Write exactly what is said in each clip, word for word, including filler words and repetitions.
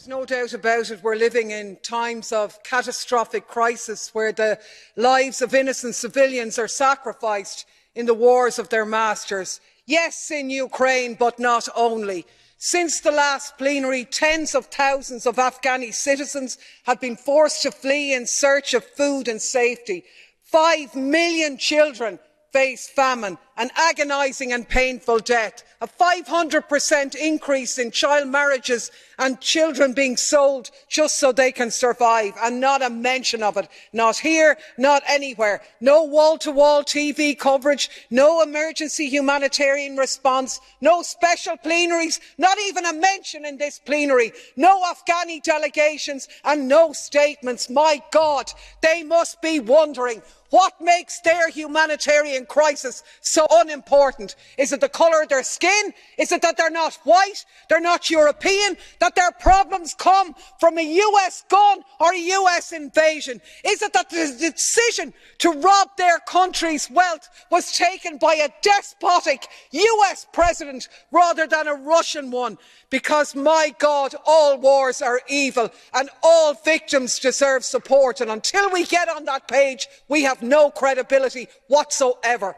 There's no doubt about it. We're living in times of catastrophic crisis where the lives of innocent civilians are sacrificed in the wars of their masters. Yes, in Ukraine, but not only. Since the last plenary, tens of thousands of Afghani citizens have been forced to flee in search of food and safety. Five million children face famine, an agonising and painful death, a five hundred percent increase in child marriages and children being sold just so they can survive, and not a mention of it, not here, not anywhere. No wall-to-wall T V coverage, no emergency humanitarian response, no special plenaries, not even a mention in this plenary, no Afghani delegations and no statements. My God, they must be wondering, what makes their humanitarian crisis so unimportant? Is it the colour of their skin? Is it that they're not white, they're not European, that their problems come from a U S gun or a U S invasion? Is it that the decision to rob their country's wealth was taken by a despotic U S president rather than a Russian one? Because, my God, all wars are evil and all victims deserve support, and until we get on that page, we have no credibility whatsoever.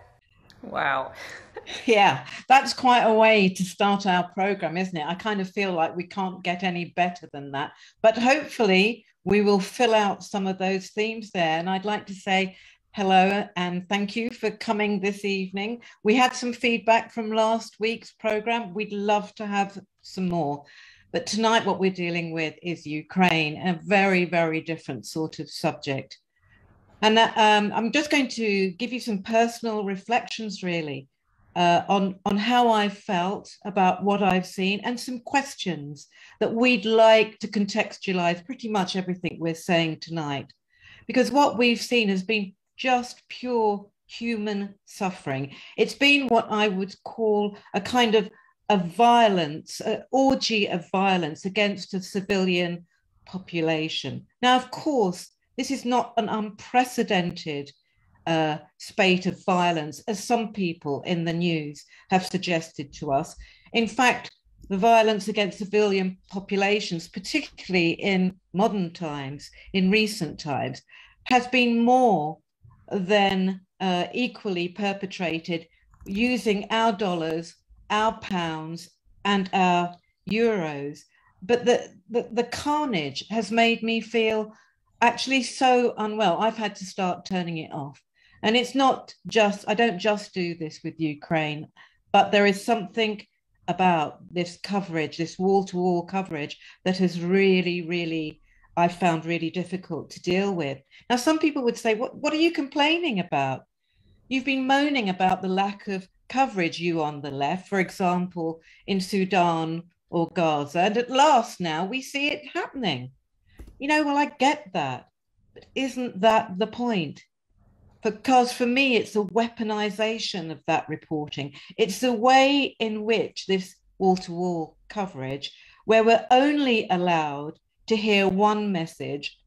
Wow. Yeah, that's quite a way to start our programme, isn't it? I kind of feel like we can't get any better than that. But hopefully we will fill out some of those themes there. And I'd like to say hello and thank you for coming this evening. We had some feedback from last week's programme. We'd love to have some more. But tonight what we're dealing with is Ukraine, a very, very different sort of subject. And um, I'm just going to give you some personal reflections, really, uh, on, on how I felt about what I've seen and some questions that we'd like to contextualize pretty much everything we're saying tonight. Because what we've seen has been just pure human suffering. It's been what I would call a kind of a violence, an orgy of violence against a civilian population. Now, of course, this is not an unprecedented uh, spate of violence, as some people in the news have suggested to us. In fact, the violence against civilian populations, particularly in modern times, in recent times, has been more than uh, equally perpetrated using our dollars, our pounds, and our euros. But the, the, the carnage has made me feel actually so unwell. I've had to start turning it off. And it's not just, I don't just do this with Ukraine, but there is something about this coverage, this wall-to-wall coverage that has really, really, I found really difficult to deal with. Now, some people would say, what, what are you complaining about? You've been moaning about the lack of coverage, you on the left, for example, in Sudan or Gaza. And at last now we see it happening. You know, well, I get that, but isn't that the point? Because for me, it's a weaponization of that reporting. It's the way in which this wall-to-wall coverage, where we're only allowed to hear one message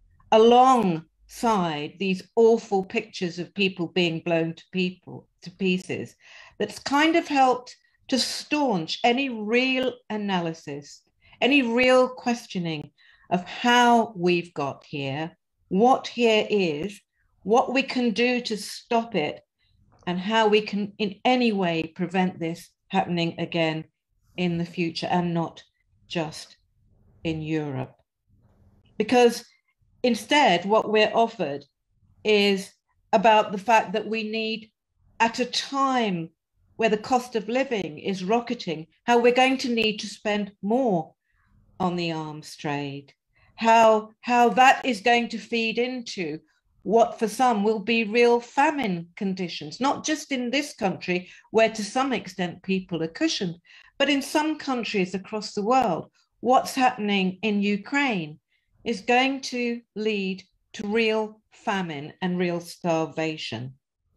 alongside these awful pictures of people being blown to people to pieces, that's kind of helped to staunch any real analysis, any real questioning of how we've got here, what here is, what we can do to stop it, and how we can in any way prevent this happening again in the future, and not just in Europe. Because instead, what we're offered is about the fact that we need, at a time where the cost of living is rocketing, how we're going to need to spend more on the arms trade. How, how that is going to feed into what for some will be real famine conditions, not just in this country, where to some extent people are cushioned, but in some countries across the world. What's happening in Ukraine is going to lead to real famine and real starvation.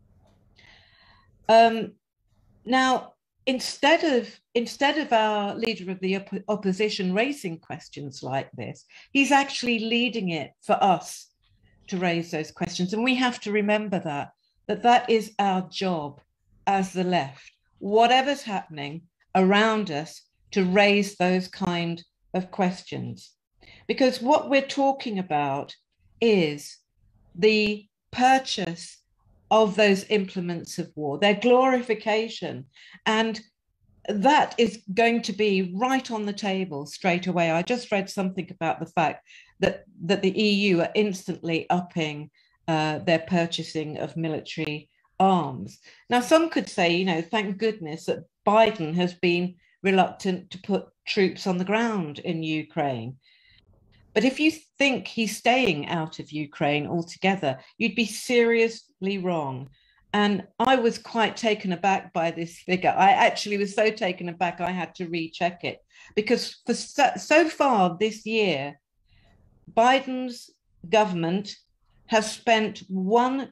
Um, now, Instead of, instead of our leader of the op opposition raising questions like this, he's actually leading it for us to raise those questions. And we have to remember that, that that is our job as the left, whatever's happening around us, to raise those kind of questions. Because what we're talking about is the purchase of those implements of war, their glorification. And that is going to be right on the table straight away. I just read something about the fact that, that the E U are instantly upping uh, their purchasing of military arms. Now, some could say, you know, thank goodness that Biden has been reluctant to put troops on the ground in Ukraine. But if you think he's staying out of Ukraine altogether, you'd be seriously wrong. And I was quite taken aback by this figure. I actually was so taken aback, I had to recheck it. Because for so, so far this year, Biden's government has spent one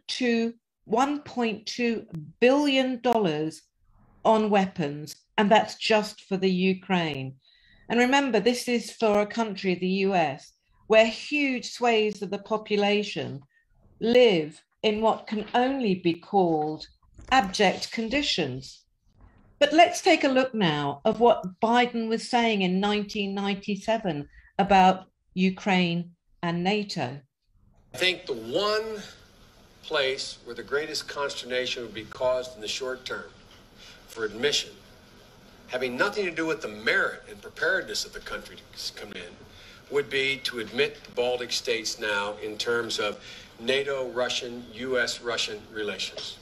point two billion dollars on weapons, and that's just for the Ukraine. And remember, this is for a country, the U S, where huge swathes of the population live in what can only be called abject conditions. But let's take a look now of what Biden was saying in nineteen ninety-seven about Ukraine and NATO. I think the one place where the greatest consternation would be caused in the short term for admission, having nothing to do with the merit and preparedness of the country to come in, would be to admit the Baltic states now in terms of NATO-Russian, U S-Russian relations.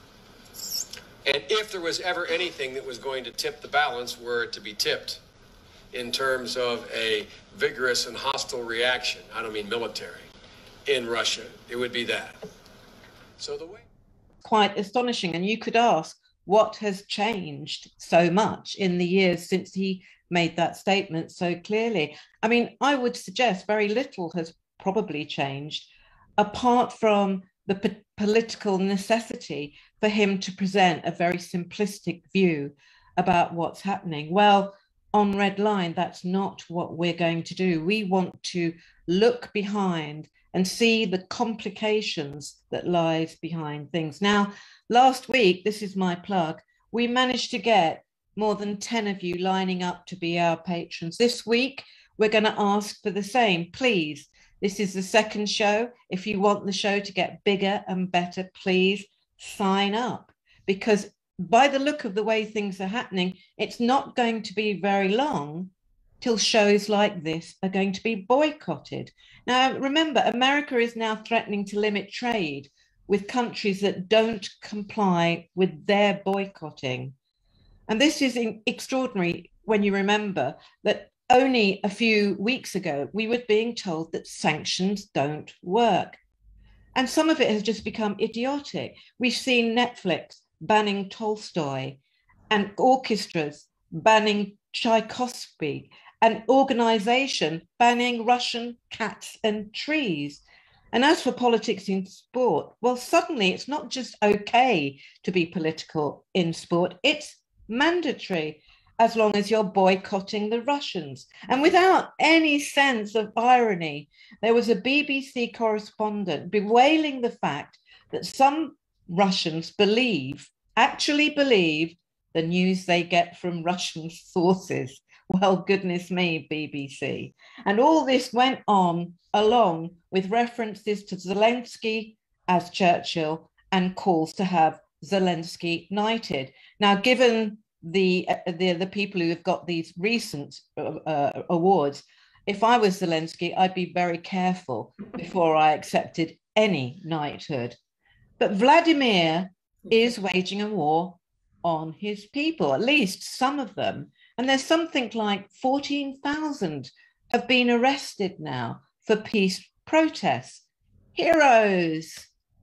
And if there was ever anything that was going to tip the balance, were it to be tipped in terms of a vigorous and hostile reaction, I don't mean military, in Russia, it would be that. So the way... Quite astonishing. And you could ask, what has changed so much in the years since he made that statement so clearly? I mean, I would suggest very little has probably changed, apart from the po political necessity for him to present a very simplistic view about what's happening. Well, on Red Line, that's not what we're going to do. We want to look behind and see the complications that lies behind things. Now, last week, this is my plug, we managed to get more than ten of you lining up to be our patrons. This week, we're going to ask for the same. Please, this is the second show. If you want the show to get bigger and better, please sign up. Because by the look of the way things are happening, it's not going to be very long till shows like this are going to be boycotted. Now, remember, America is now threatening to limit trade with countries that don't comply with their boycotting. And this is extraordinary when you remember that only a few weeks ago, we were being told that sanctions don't work. And some of it has just become idiotic. We've seen Netflix banning Tolstoy and orchestras banning Tchaikovsky, an organization banning Russian cats and trees. And as for politics in sport, well, suddenly it's not just okay to be political in sport, it's mandatory as long as you're boycotting the Russians. And without any sense of irony, there was a B B C correspondent bewailing the fact that some Russians believe, actually believe, the news they get from Russian sources. Well, goodness me, B B C. And all this went on along with references to Zelensky as Churchill and calls to have Zelensky knighted. Now, given the, uh, the, the people who have got these recent uh, awards, if I was Zelensky, I'd be very careful before I accepted any knighthood. But Vladimir is waging a war on his people, at least some of them. And there's something like fourteen thousand have been arrested now for peace protests. Heroes!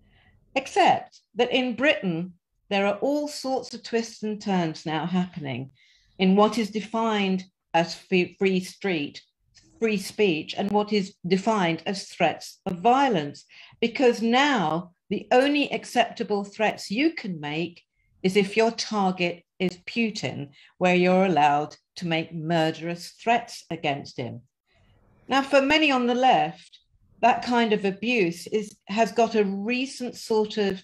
Except that in Britain, there are all sorts of twists and turns now happening in what is defined as free street, free speech, and what is defined as threats of violence. Because now the only acceptable threats you can make is if your target is Putin, where you're allowed to make murderous threats against him. Now, for many on the left, that kind of abuse is, has got a recent sort of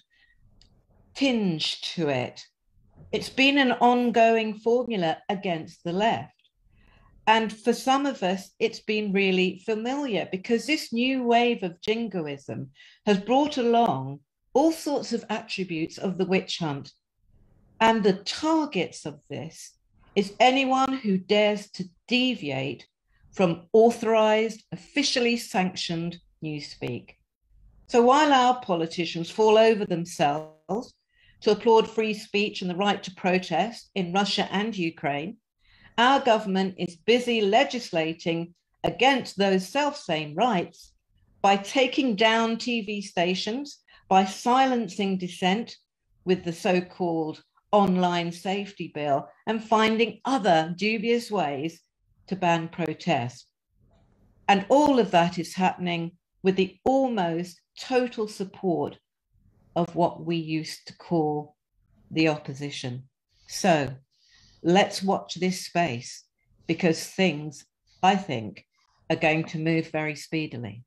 tinge to it. It's been an ongoing formula against the left. And for some of us, it's been really familiar because this new wave of jingoism has brought along all sorts of attributes of the witch hunt. And the targets of this is anyone who dares to deviate from authorized, officially sanctioned newspeak. So while our politicians fall over themselves to applaud free speech and the right to protest in Russia and Ukraine, our government is busy legislating against those self-same rights by taking down T V stations, by silencing dissent with the so-called online safety bill, and finding other dubious ways to ban protest. And all of that is happening with the almost total support of what we used to call the opposition. So let's watch this space, because things, I think, are going to move very speedily.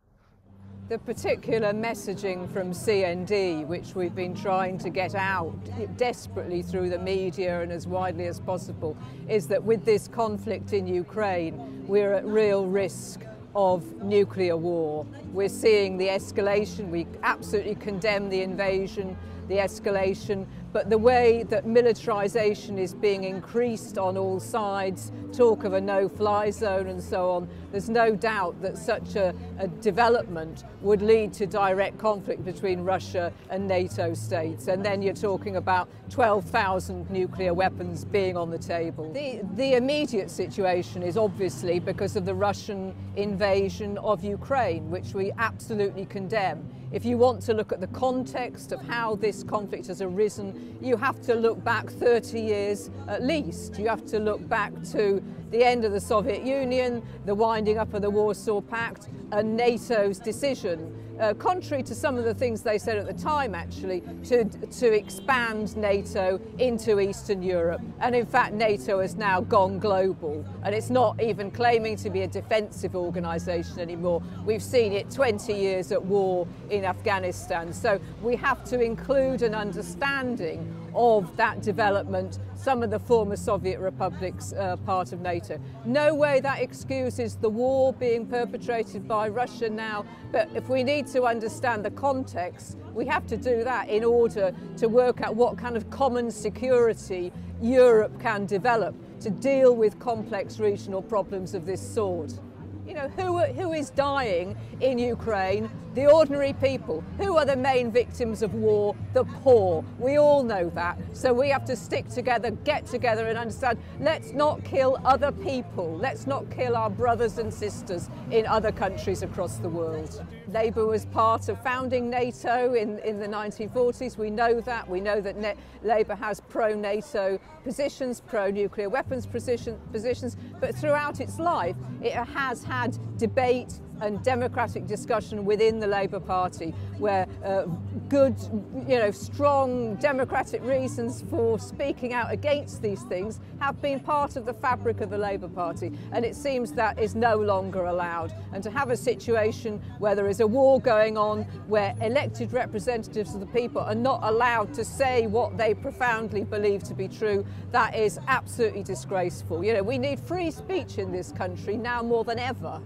The particular messaging from C N D, which we've been trying to get out desperately through the media and as widely as possible, is that with this conflict in Ukraine, we're at real risk of nuclear war. We're seeing the escalation. We absolutely condemn the invasion, the escalation, but the way that militarization is being increased on all sides, talk of a no-fly zone and so on, there's no doubt that such a, a development would lead to direct conflict between Russia and NATO states. And then you're talking about twelve thousand nuclear weapons being on the table. The, the immediate situation is obviously because of the Russian invasion of Ukraine, which we absolutely condemn. If you want to look at the context of how this conflict has arisen, you have to look back thirty years at least. You have to look back to the end of the Soviet Union, the winding up of the Warsaw Pact, and NATO's decision, uh, contrary to some of the things they said at the time actually, to, to expand NATO into Eastern Europe. And in fact, NATO has now gone global, and it's not even claiming to be a defensive organisation anymore. We've seen it twenty years at war in Afghanistan. So we have to include an understanding of that development, some of the former Soviet republics uh, part of NATO. No way that excuses the war being perpetrated by Russia now, but if we need to understand the context, we have to do that in order to work out what kind of common security Europe can develop to deal with complex regional problems of this sort. You know, who, who is dying in Ukraine? The ordinary people. Who are the main victims of war? The poor. We all know that. So we have to stick together, get together and understand, let's not kill other people. Let's not kill our brothers and sisters in other countries across the world. Labour was part of founding NATO in, in the nineteen forties. We know that. We know that ne Labour has pro-NATO positions, pro-nuclear weapons position, positions, but throughout its life, it has had debate and democratic discussion within the Labour Party, where uh, good, you know, strong democratic reasons for speaking out against these things have been part of the fabric of the Labour Party, and it seems that is no longer allowed. And to have a situation where there is a war going on, where elected representatives of the people are not allowed to say what they profoundly believe to be true, that is absolutely disgraceful. You know, we need free speech in this country now more than ever.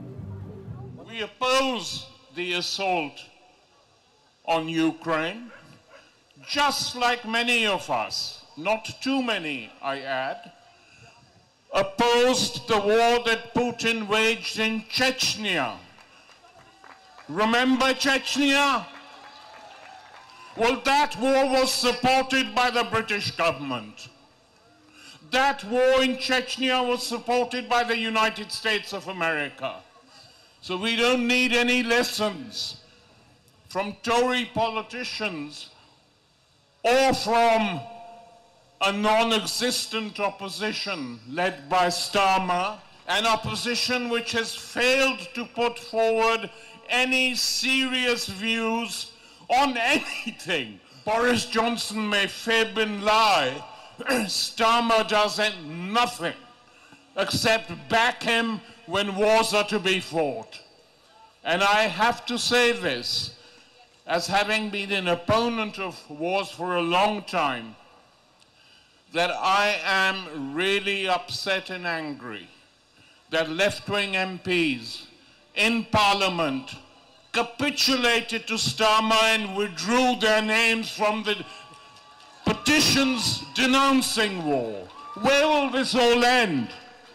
We oppose the assault on Ukraine, just like many of us, not too many, I add, opposed the war that Putin waged in Chechnya. Remember Chechnya? Well, that war was supported by the British government. That war in Chechnya was supported by the United States of America. So we don't need any lessons from Tory politicians or from a non-existent opposition led by Starmer, an opposition which has failed to put forward any serious views on anything. Boris Johnson may fib and lie. Starmer does nothing except back him when wars are to be fought. And I have to say this, as having been an opponent of wars for a long time, that I am really upset and angry that left-wing M Ps in Parliament capitulated to Starmer and withdrew their names from the petitions denouncing war. Where will this all end?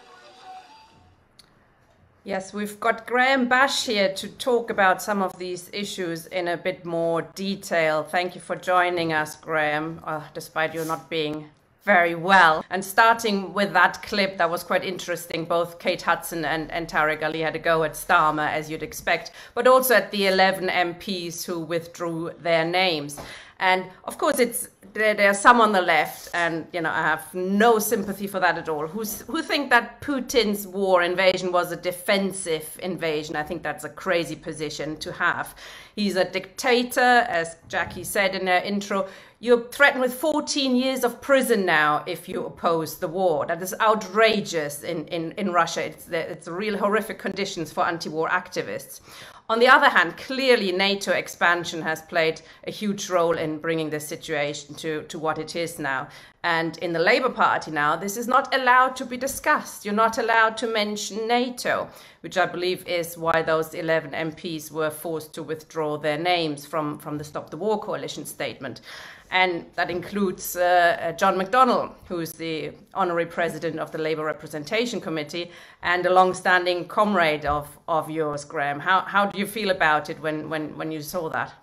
Yes, we've got Graham Bash here to talk about some of these issues in a bit more detail. Thank you for joining us, Graham, uh, despite you not being very well. And starting with that clip, that was quite interesting. Both Kate Hudson and, and Tariq Ali had a go at Starmer, as you'd expect, but also at the eleven M Ps who withdrew their names. And of course, it's there, there are some on the left, and you know I have no sympathy for that at all, who's, who think that Putin's war invasion was a defensive invasion. I think that's a crazy position to have. He's a dictator, as Jackie said in her intro. You're threatened with fourteen years of prison now if you oppose the war. That is outrageous in, in, in Russia. It's, it's real horrific conditions for anti-war activists. On the other hand, clearly NATO expansion has played a huge role in bringing this situation to, to what it is now. And in the Labour Party now, this is not allowed to be discussed. You're not allowed to mention NATO, which I believe is why those eleven M Ps were forced to withdraw their names from, from the Stop the War Coalition statement. And that includes uh, John McDonnell, who's the honorary president of the Labour Representation Committee and a long-standing comrade of, of yours, Graham. How, how do you feel about it when, when, when you saw that?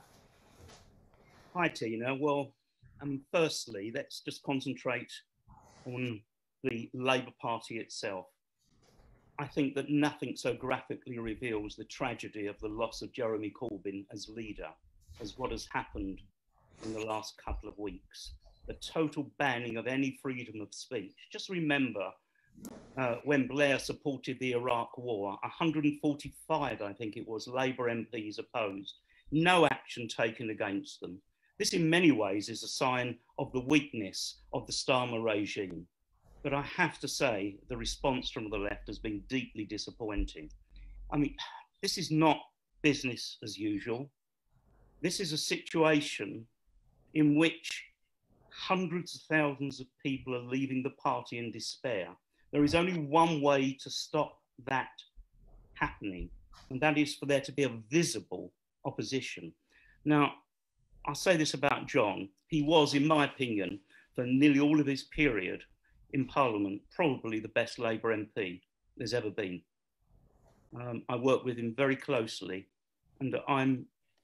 Hi, Tina. Well, um, firstly, let's just concentrate on the Labour Party itself. I think that nothing so graphically reveals the tragedy of the loss of Jeremy Corbyn as leader as what has happened in the last couple of weeks. The total banning of any freedom of speech. Just remember uh, when Blair supported the Iraq war, one hundred forty-five, I think it was, Labour M Ps opposed. No action taken against them. This in many ways is a sign of the weakness of the Starmer regime. But I have to say the response from the left has been deeply disappointing. I mean, this is not business as usual. This is a situation in which hundreds of thousands of people are leaving the party in despair. There is only one way to stop that happening, and that is for there to be a visible opposition. Now, I'll say this about John. He was, in my opinion, for nearly all of his period in Parliament, probably the best Labour M P there's ever been. Um, I worked with him very closely, and I'm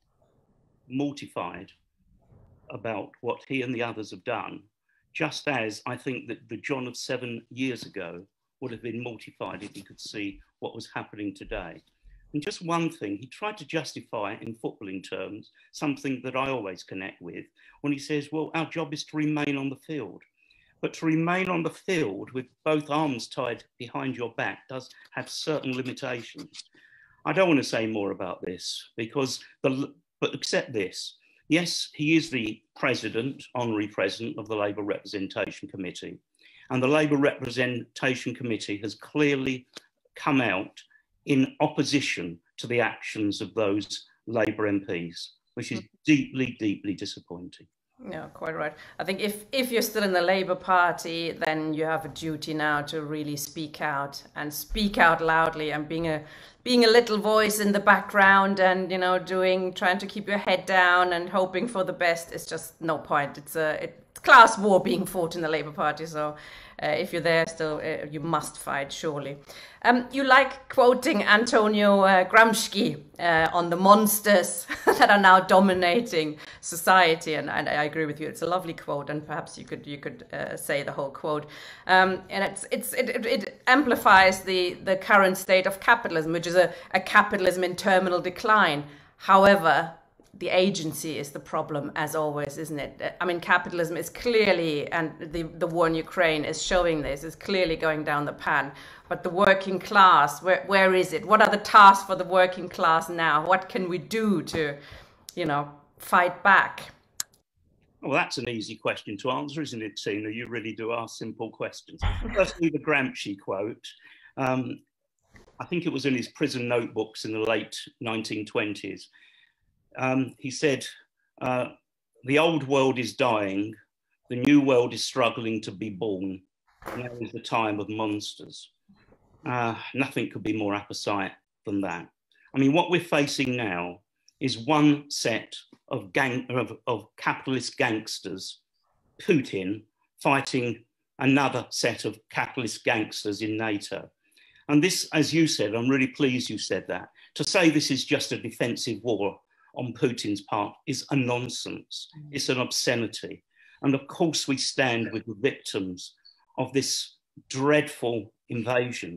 mortified about what he and the others have done, just as I think that the John of seven years ago would have been mortified if he could see what was happening today. And just one thing, he tried to justify in footballing terms something that I always connect with when he says, well, our job is to remain on the field. But to remain on the field with both arms tied behind your back does have certain limitations. I don't want to say more about this because, the, but accept this. Yes, he is the president, honorary president of the Labour Representation Committee. And the Labour Representation Committee has clearly come out in opposition to the actions of those Labour M Ps, which is deeply, deeply disappointing. Yeah, quite right. I think if, if you're still in the Labour Party, then you have a duty now to really speak out and speak out loudly, and being a being a little voice in the background and, you know, doing, trying to keep your head down and hoping for the best is just no point. It's a it's class war being fought in the Labour Party. So uh, if you're there still, uh, you must fight, surely. Um, you like quoting Antonio uh, Gramsci uh, on the monsters that are now dominating society, and, and I agree with you. It's a lovely quote, and perhaps you could you could uh, say the whole quote. Um, and it's it's it, it, it amplifies the the current state of capitalism, which is a, a capitalism in terminal decline. However, the agency is the problem, as always, isn't it? I mean, capitalism is clearly, and the, the war in Ukraine is showing this, is clearly going down the pan. But the working class, where, where is it? What are the tasks for the working class now? What can we do to, you know, fight back? Well, that's an easy question to answer, isn't it, Tina? You really do ask simple questions. Firstly, the Gramsci quote. Um, I think it was in his prison notebooks in the late nineteen twenties. Um, he said, uh, the old world is dying, the new world is struggling to be born. Now is the time of monsters. Uh, nothing could be more apposite than that. I mean, what we're facing now is one set of, gang, of, of capitalist gangsters, Putin, fighting another set of capitalist gangsters in NATO. And this, as you said, I'm really pleased you said that. To say this is just a defensive war on Putin's part is a nonsense. It's an obscenity. And of course we stand with the victims of this dreadful invasion.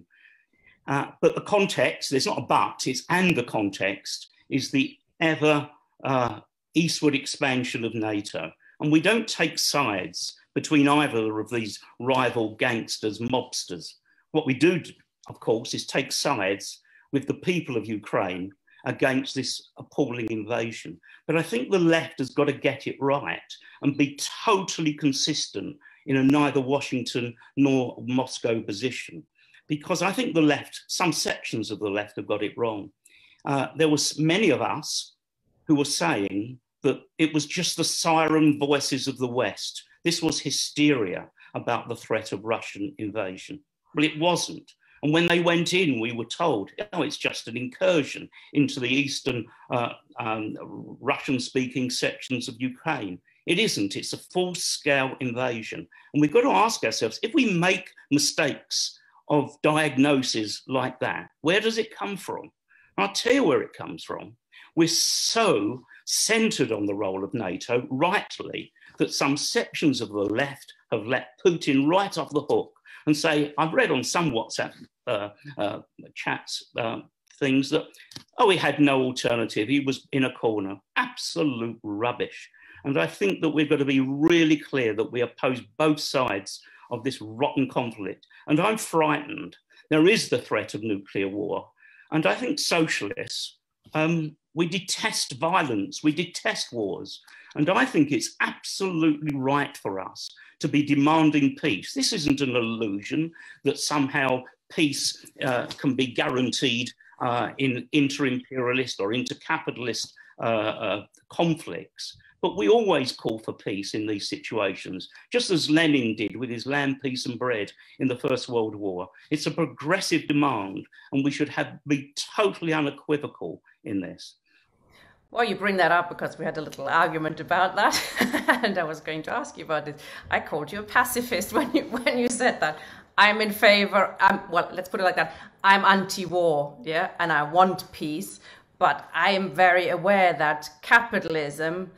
Uh, but the context, there's not a but, it's and the context is the ever uh, eastward expansion of NATO. And we don't take sides between either of these rival gangsters, mobsters. What we do, of course, is take sides with the people of Ukraine against this appalling invasion. But I think the left has got to get it right and be totally consistent in a neither Washington nor Moscow position. Because I think the left, some sections of the left have got it wrong. Uh, there was many of us who were saying that it was just the siren voices of the West. This was hysteria about the threat of Russian invasion. Well, it wasn't. And when they went in, we were told, oh, it's just an incursion into the eastern uh, um, Russian-speaking sections of Ukraine. It isn't. It's a full-scale invasion. And we've got to ask ourselves, if we make mistakes of diagnosis like that, where does it come from? I'll tell you where it comes from. We're so centred on the role of NATO, rightly, that some sections of the left have let Putin right off the hook and say, I've read on some WhatsApp uh, uh, chats uh, things that, oh, he had no alternative, he was in a corner. Absolute rubbish. And I think that we've got to be really clear that we oppose both sides of this rotten conflict. And I'm frightened. There is the threat of nuclear war. And I think socialists, um, we detest violence, we detest wars. And I think it's absolutely right for us to be demanding peace. This isn't an illusion that somehow peace uh, can be guaranteed uh, in inter-imperialist or inter-capitalist uh, uh, conflicts. But we always call for peace in these situations, just as Lenin did with his land, peace and bread in the First World War. It's a progressive demand, and we should have be totally unequivocal in this. Well, you bring that up because we had a little argument about that, and I was going to ask you about it. I called you a pacifist when you when you said that. I'm in favor. I'm, well, let's put it like that. I'm anti-war, yeah, and I want peace, but I am very aware that capitalism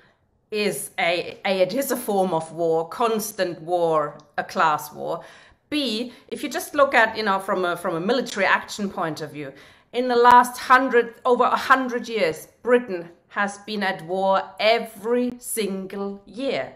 is a, a it is a form of war, constant war, a class war. B, if you just look at, you know, from a from a military action point of view, in the last hundred over a hundred years, Britain has been at war every single year.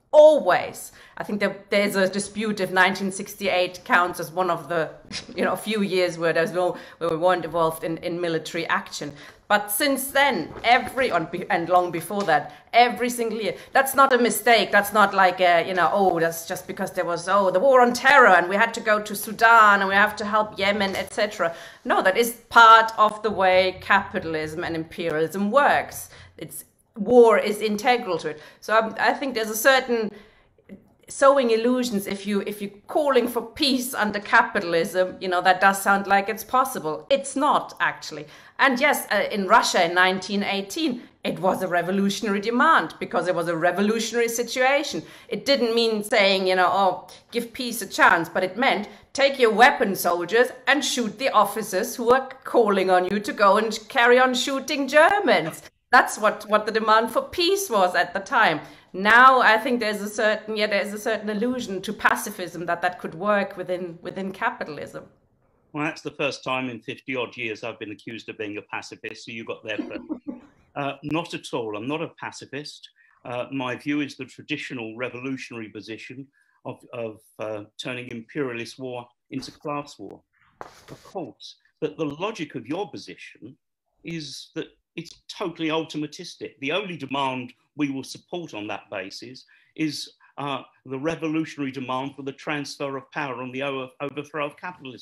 Always. I think that there's a dispute if nineteen sixty-eight counts as one of the, you know, few years where there's no where we weren't involved in, in military action. But since then, every and long before that, every single year. That's not a mistake. That's not like a, you know, oh, that's just because there was oh the war on terror and we had to go to Sudan and we have to help Yemen, et cetera. No, that is part of the way capitalism and imperialism works. It's war is integral to it. So um, I think there's a certain sowing illusions. If you if you're calling for peace under capitalism, you know, that does sound like it's possible. It's not actually. And yes, uh, in Russia in nineteen eighteen, it was a revolutionary demand because it was a revolutionary situation. It didn't mean saying, you know, oh, give peace a chance, but it meant take your weapon, soldiers, and shoot the officers who are calling on you to go and carry on shooting Germans. That's what, what the demand for peace was at the time. Now I think there's a certain yeah there's a certain illusion to pacifism that that could work within within capitalism. Well, that's the first time in fifty odd years I've been accused of being a pacifist, so you got there first. uh, not at all. I'm not a pacifist. Uh, my view is the traditional revolutionary position of, of uh, turning imperialist war into class war. Of course, but the logic of your position is that it's totally ultimatistic. The only demand we will support on that basis is uh, the revolutionary demand for the transfer of power and the overthrow of capitalism.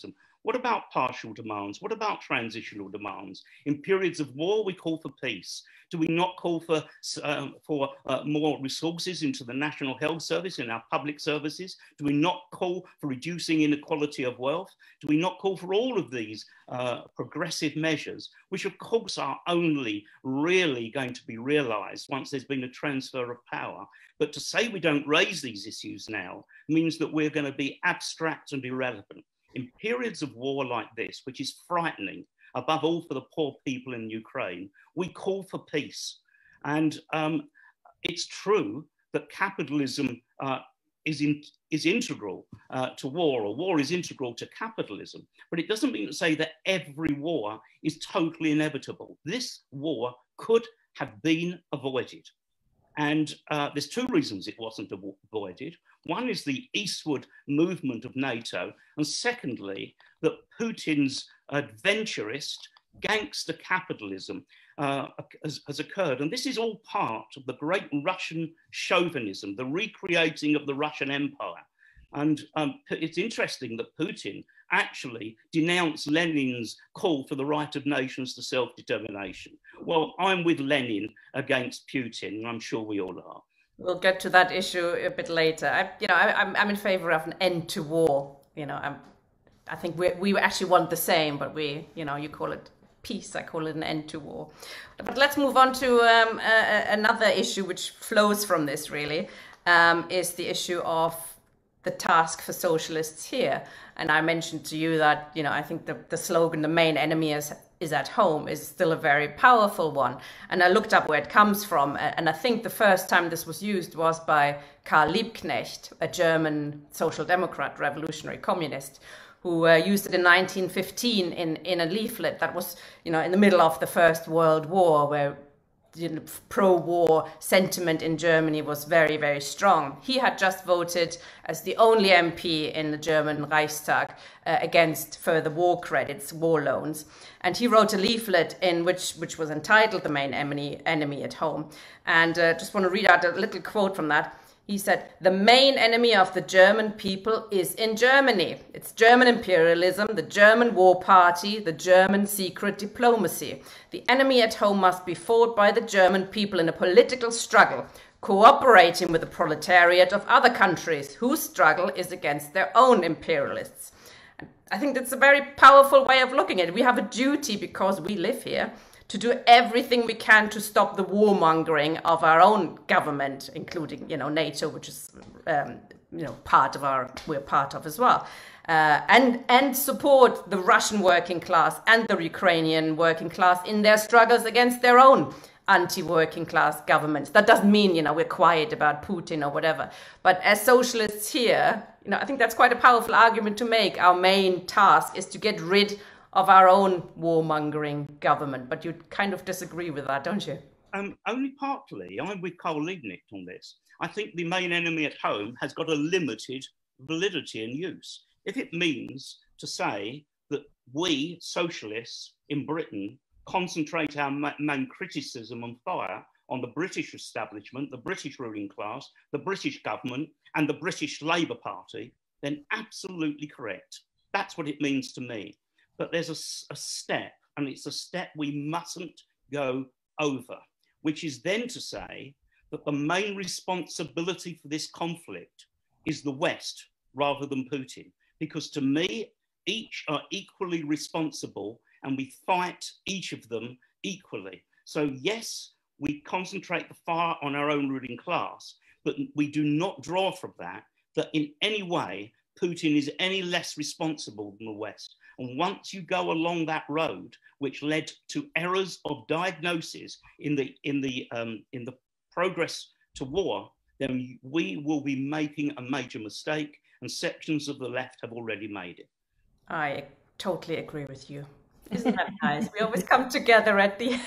What about partial demands? What about transitional demands? In periods of war, we call for peace. Do we not call for, um, for uh, more resources into the National Health Service and our public services? Do we not call for reducing inequality of wealth? Do we not call for all of these uh, progressive measures, which of course are only really going to be realised once there's been a transfer of power? But to say we don't raise these issues now means that we're going to be abstract and irrelevant. In periods of war like this, which is frightening, above all for the poor people in Ukraine, we call for peace. And um, it's true that capitalism uh, is, in, is integral uh, to war, or war is integral to capitalism. But it doesn't mean to say that every war is totally inevitable. This war could have been avoided. And uh, there's two reasons it wasn't avoided. One is the eastward movement of NATO. And secondly, that Putin's adventurist gangster capitalism uh, has, has occurred. And this is all part of the great Russian chauvinism, the recreating of the Russian Empire. And um, it's interesting that Putin actually denounced Lenin's call for the right of nations to self-determination. Well, I'm with Lenin against Putin, and I'm sure we all are. We'll get to that issue a bit later. I, you know, I, I'm, I'm in favor of an end to war. You know, I'm, I think we we actually want the same, but we, you know, you call it peace, I call it an end to war. But let's move on to um, uh, another issue which flows from this, really, um, is the issue of the task for socialists here. And I mentioned to you that, you know, I think the, the slogan, the main enemy is, is at home, is still a very powerful one. And I looked up where it comes from. And I think the first time this was used was by Karl Liebknecht, a German social democrat, revolutionary communist, who uh, used it in nineteen fifteen in, in a leaflet that was, you know, in the middle of the First World War, where you know, pro-war sentiment in Germany was very, very strong. He had just voted as the only M P in the German Reichstag uh, against further war credits, war loans. And he wrote a leaflet in which, which was entitled The Main Enemy, Enemy at Home. And uh, just want to read out a little quote from that. He said, "The main enemy of the German people is in Germany. It's German imperialism, the German war party, the German secret diplomacy. The enemy at home must be fought by the German people in a political struggle, cooperating with the proletariat of other countries whose struggle is against their own imperialists." And I think that's a very powerful way of looking at it. We have a duty, because we live here, to do everything we can to stop the warmongering of our own government, including, you know, NATO, which is, um, you know, part of our, we're part of as well, uh, and and support the Russian working class and the Ukrainian working class in their struggles against their own anti-working class governments. That doesn't mean, you know, we're quiet about Putin or whatever. But as socialists here, you know, I think that's quite a powerful argument to make. Our main task is to get rid of our own warmongering government. But you kind of disagree with that, don't you? Um, only partly. I'm with Karl Liebknecht on this. I think the main enemy at home has got a limited validity and use. If it means to say that we, socialists in Britain, concentrate our main criticism and fire on the British establishment, the British ruling class, the British government, and the British Labour Party, then absolutely correct. That's what it means to me. But there's a, a step, and it's a step we mustn't go over, which is then to say that the main responsibility for this conflict is the West rather than Putin. Because to me, each are equally responsible, and we fight each of them equally. So yes, we concentrate the fire on our own ruling class, but we do not draw from that, that in any way, Putin is any less responsible than the West. And once you go along that road, which led to errors of diagnosis in the, in the, um, in the progress to war, then we will be making a major mistake, and sections of the left have already made it. I totally agree with you. Isn't that nice? We always come together at the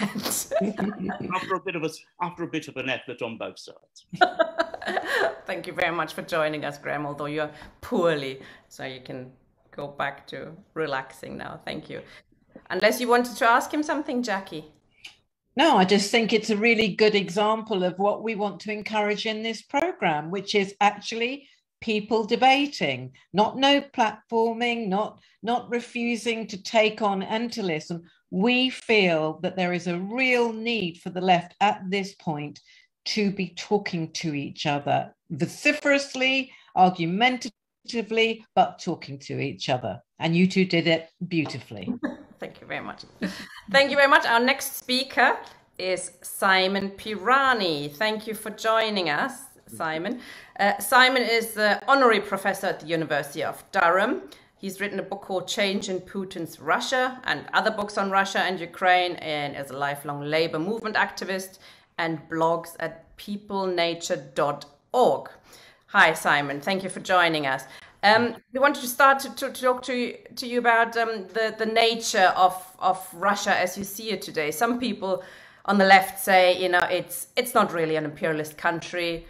end. after a bit of a, after a bit of an effort on both sides. Thank you very much for joining us, Graham, although you're poorly, so you can go back to relaxing now. Thank you. Unless you wanted to ask him something, Jackie. No, I just think it's a really good example of what we want to encourage in this program, which is actually people debating, not no platforming, not, not refusing to take on and to listen. We feel that there is a real need for the left at this point to be talking to each other vociferously, argumentatively, but talking to each other. And you two did it beautifully. Thank you very much. Thank you very much. Our next speaker is Simon Pirani. Thank you for joining us, Simon. Uh, Simon is the honorary professor at the University of Durham. He's written a book called Change in Putin's Russia and other books on Russia and Ukraine, and is a lifelong labor movement activist and blogs at people nature dot org. Hi, Simon. Thank you for joining us. Um, we wanted to start to, to, to talk to you, to you about um, the, the nature of, of Russia as you see it today. Some people on the left say, you know, it's it's not really an imperialist country,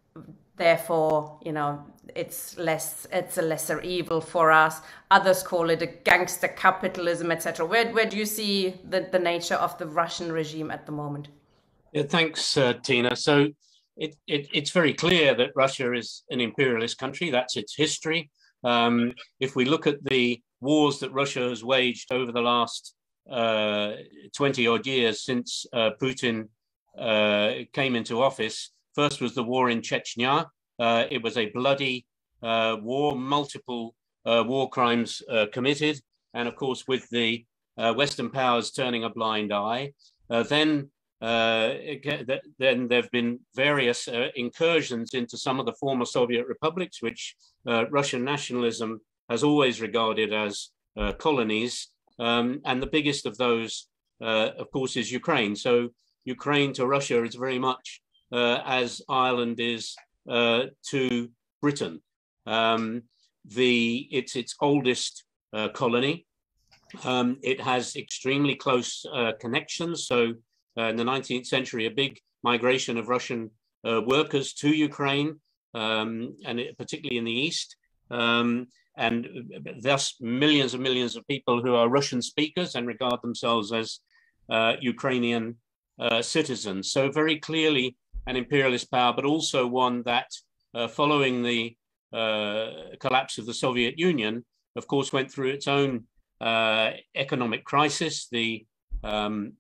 therefore, you know, it's less, it's a lesser evil for us. Others call it a gangster capitalism, et cetera. Where where do you see the, the nature of the Russian regime at the moment? Yeah, thanks, uh, Tina. So it, it it's very clear that Russia is an imperialist country. That's its history. Um, if we look at the wars that Russia has waged over the last uh, twenty odd years since uh, Putin uh, came into office, first was the war in Chechnya. Uh, it was a bloody uh, war, multiple uh, war crimes uh, committed. And of course, with the uh, Western powers turning a blind eye, uh, then uh, it, then there have been various uh, incursions into some of the former Soviet republics, which uh, Russian nationalism has always regarded as uh, colonies. Um, and the biggest of those, uh, of course, is Ukraine. So Ukraine to Russia is very much uh, as Ireland is uh, to Britain. Um, the it's its oldest uh, colony. Um, it has extremely close uh, connections. So uh, in the nineteenth century, a big migration of Russian uh, workers to Ukraine, um, and it, particularly in the east, um, and thus millions and millions of people who are Russian speakers and regard themselves as uh, Ukrainian uh, citizens. So very clearly an imperialist power, but also one that, uh, following the uh, collapse of the Soviet Union, of course, went through its own uh, economic crisis, the um,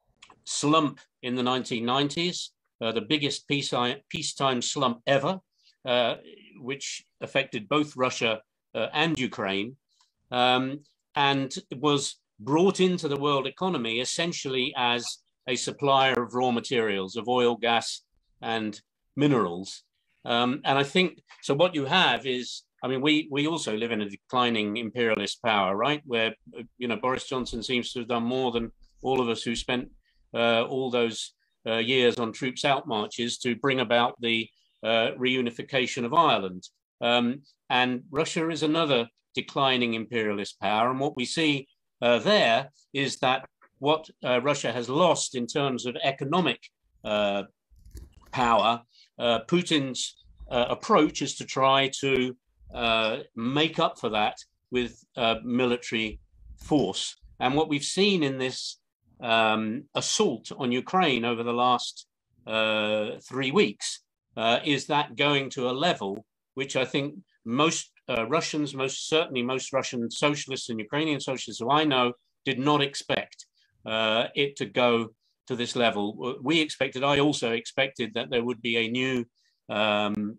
slump in the nineteen nineties, uh, the biggest peace, peacetime slump ever, uh, which affected both Russia uh, and Ukraine, um, and was brought into the world economy essentially as a supplier of raw materials, of oil, gas, and minerals. Um, and I think, so what you have is, I mean, we we also live in a declining imperialist power, right? Where, you know, Boris Johnson seems to have done more than all of us who spent uh, all those uh, years on troops out marches to bring about the uh, reunification of Ireland. Um, and Russia is another declining imperialist power. And what we see uh, there is that what uh, Russia has lost in terms of economic uh, power, uh, Putin's uh, approach is to try to uh, make up for that with uh, military force. And what we've seen in this um, assault on Ukraine over the last uh, three weeks uh, is that going to a level which I think most uh, Russians, most certainly most Russian socialists and Ukrainian socialists who I know, did not expect uh, it to go to this level. We expected, I also expected that there would be a new um,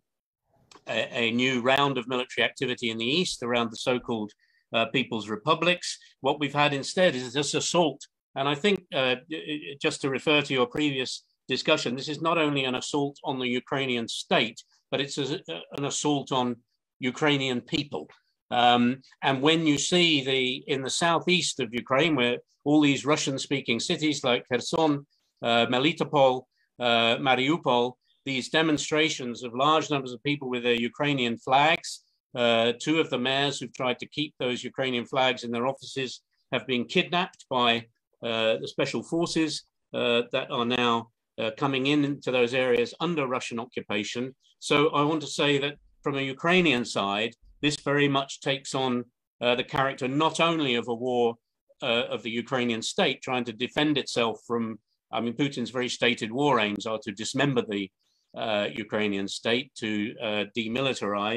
a, a new round of military activity in the East around the so-called uh, People's Republics. What we've had instead is this assault. And I think, uh, just to refer to your previous discussion, this is not only an assault on the Ukrainian state, but it's a, an assault on Ukrainian people. Um, and when you see the in the southeast of Ukraine, where all these Russian-speaking cities like Kherson, uh, Melitopol, uh, Mariupol, these demonstrations of large numbers of people with their Ukrainian flags, uh, two of the mayors who've tried to keep those Ukrainian flags in their offices have been kidnapped by uh, the special forces uh, that are now uh, coming in into those areas under Russian occupation. So I want to say that from a Ukrainian side, this very much takes on uh, the character not only of a war uh, of the Ukrainian state trying to defend itself from, I mean, Putin's very stated war aims are to dismember the uh, Ukrainian state, to uh, demilitarize,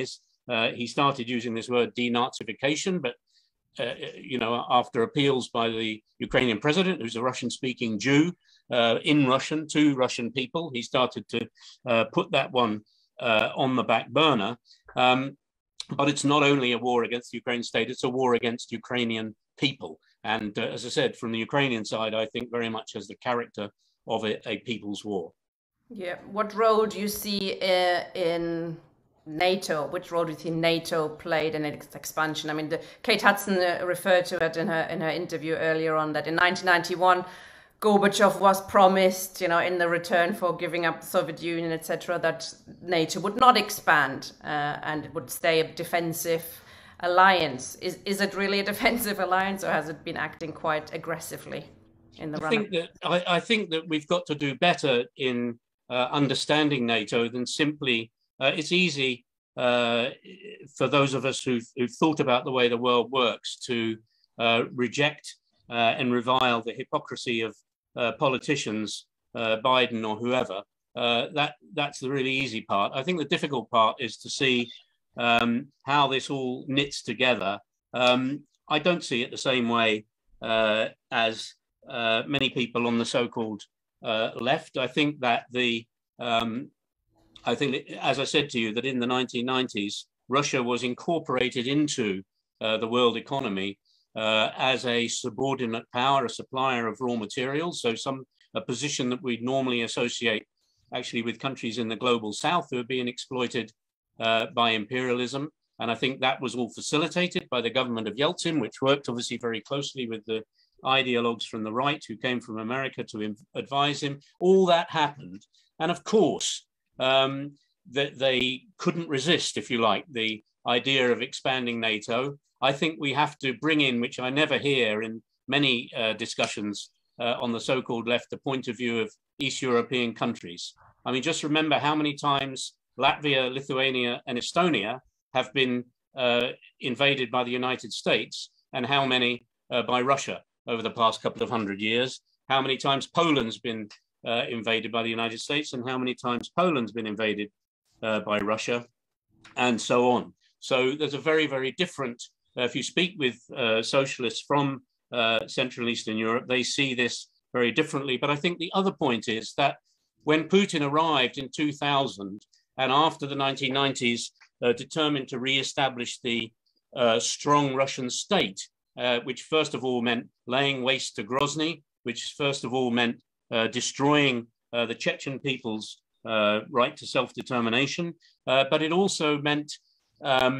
Uh, he started using this word denazification, but uh, you know, after appeals by the Ukrainian president, who's a Russian-speaking Jew, uh, in Russian to Russian people, he started to uh, put that one uh, on the back burner. Um, but it's not only a war against the Ukrainian state; it's a war against Ukrainian people. And uh, as I said, from the Ukrainian side, I think very much has the character of a, a people's war. Yeah. What role do you see uh, in NATO? Which role do you think NATO played in its expansion? I mean, the, Kate Hudson uh, referred to it in her in her interview earlier on, that in nineteen ninety-one, Gorbachev was promised, you know, in the return for giving up the Soviet Union, et cetera, that NATO would not expand uh, and it would stay a defensive alliance. Is is it really a defensive alliance, or has it been acting quite aggressively in the I run? think that I, I think that we've got to do better in uh, understanding NATO than simply. Uh, it's easy uh, for those of us who've, who've thought about the way the world works to uh, reject uh, and revile the hypocrisy of uh, politicians, uh, Biden or whoever. Uh, that that's the really easy part. I think the difficult part is to see um, how this all knits together. Um, I don't see it the same way uh, as uh, many people on the so-called uh, left. I think that the um, I think, as I said to you, that in the nineteen nineties, Russia was incorporated into uh, the world economy uh, as a subordinate power, a supplier of raw materials. So some a position that we normally associate actually with countries in the global south who are being exploited uh, by imperialism. And I think that was all facilitated by the government of Yeltsin, which worked obviously very closely with the ideologues from the right who came from America to advise him. All that happened. And of course, Um, that they couldn't resist, if you like, the idea of expanding NATO. I think we have to bring in, which I never hear in many uh, discussions uh, on the so-called left, the point of view of East European countries. I mean, just remember how many times Latvia, Lithuania, and Estonia have been uh, invaded by the United States, and how many uh, by Russia over the past couple of hundred years. How many times Poland's been Uh, invaded by the United States, and how many times Poland's been invaded uh, by Russia, and so on. So there's a very, very different, uh, if you speak with uh, socialists from uh, Central and Eastern Europe, they see this very differently. But I think the other point is that when Putin arrived in two thousand, and after the nineteen nineties, uh, determined to re-establish the uh, strong Russian state, uh, which first of all meant laying waste to Grozny, which first of all meant Uh, destroying uh, the Chechen people's uh, right to self-determination, uh, but it also meant um,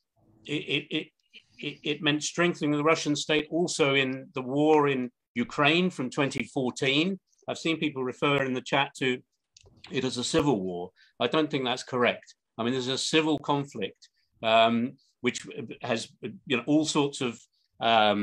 it, it, it, it meant strengthening the Russian state also in the war in Ukraine from twenty fourteen. I've seen people refer in the chat to it as a civil war. I don't think that's correct. I mean, there's a civil conflict um, which has you know all sorts of um,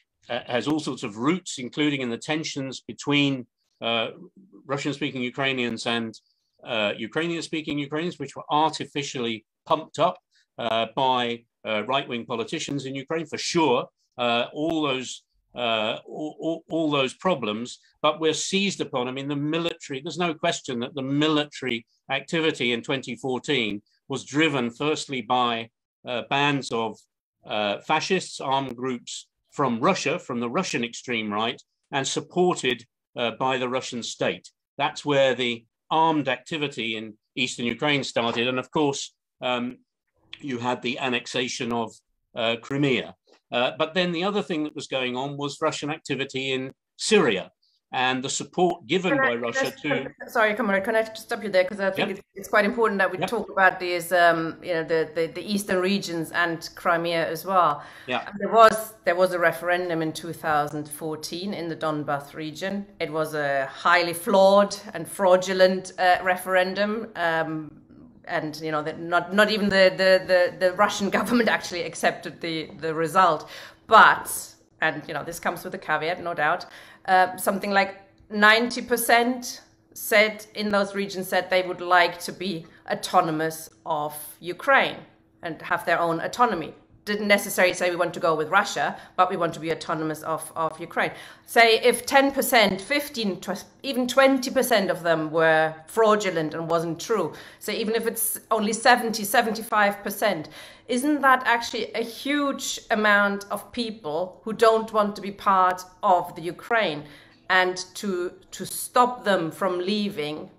has all sorts of roots, including in the tensions between Uh, Russian-speaking Ukrainians and uh, Ukrainian-speaking Ukrainians, which were artificially pumped up uh, by uh, right-wing politicians in Ukraine, for sure. Uh, all those uh, all, all, all those problems, but we're seized upon. I mean, the military. There's no question that the military activity in twenty fourteen was driven firstly by uh, bands of uh, fascists, armed groups from Russia, from the Russian extreme right, and supported Uh, by the Russian state. That's where the armed activity in eastern Ukraine started. And of course, um, you had the annexation of uh, Crimea. Uh, but then the other thing that was going on was Russian activity in Syria and the support given can by I, Russia just, to... Sorry, Comrade, can I just stop you there? Because I think Yep. it's, it's quite important that we Yep. talk about these, um, you know, the, the, the eastern regions and Crimea as well. Yeah. And there was there was a referendum in two thousand fourteen in the Donbas region. It was a highly flawed and fraudulent uh, referendum. Um, and you know, that not not even the, the, the, the Russian government actually accepted the, the result. But, and you know, this comes with a caveat, no doubt, uh, something like ninety percent said in those regions said they would like to be autonomous of Ukraine and have their own autonomy. didn't necessarily say we want to go with Russia, but we want to be autonomous of, of Ukraine. Say if ten percent, fifteen, even twenty percent of them were fraudulent and wasn't true. So even if it's only seventy, seventy-five percent, isn't that actually a huge amount of people who don't want to be part of the Ukraine? And to, to stop them from leaving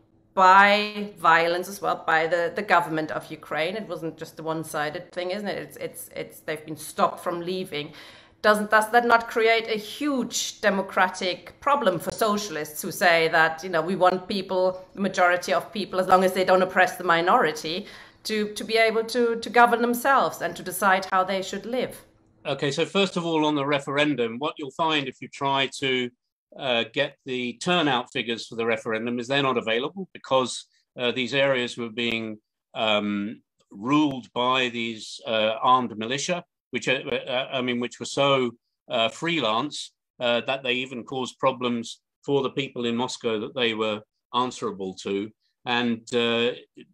by violence as well, by the, the government of Ukraine. It wasn't just a one-sided thing, isn't it? It's, it's, it's, they've been stopped from leaving. Doesn't, does that not create a huge democratic problem for socialists who say that, you know, we want people, the majority of people, as long as they don't oppress the minority, to, to be able to, to govern themselves and to decide how they should live? Okay, so first of all, on the referendum, what you'll find if you try to Uh, get the turnout figures for the referendum is they're not available because uh, these areas were being um, ruled by these uh, armed militia, which uh, uh, I mean, which were so uh, freelance uh, that they even caused problems for the people in Moscow that they were answerable to, and uh,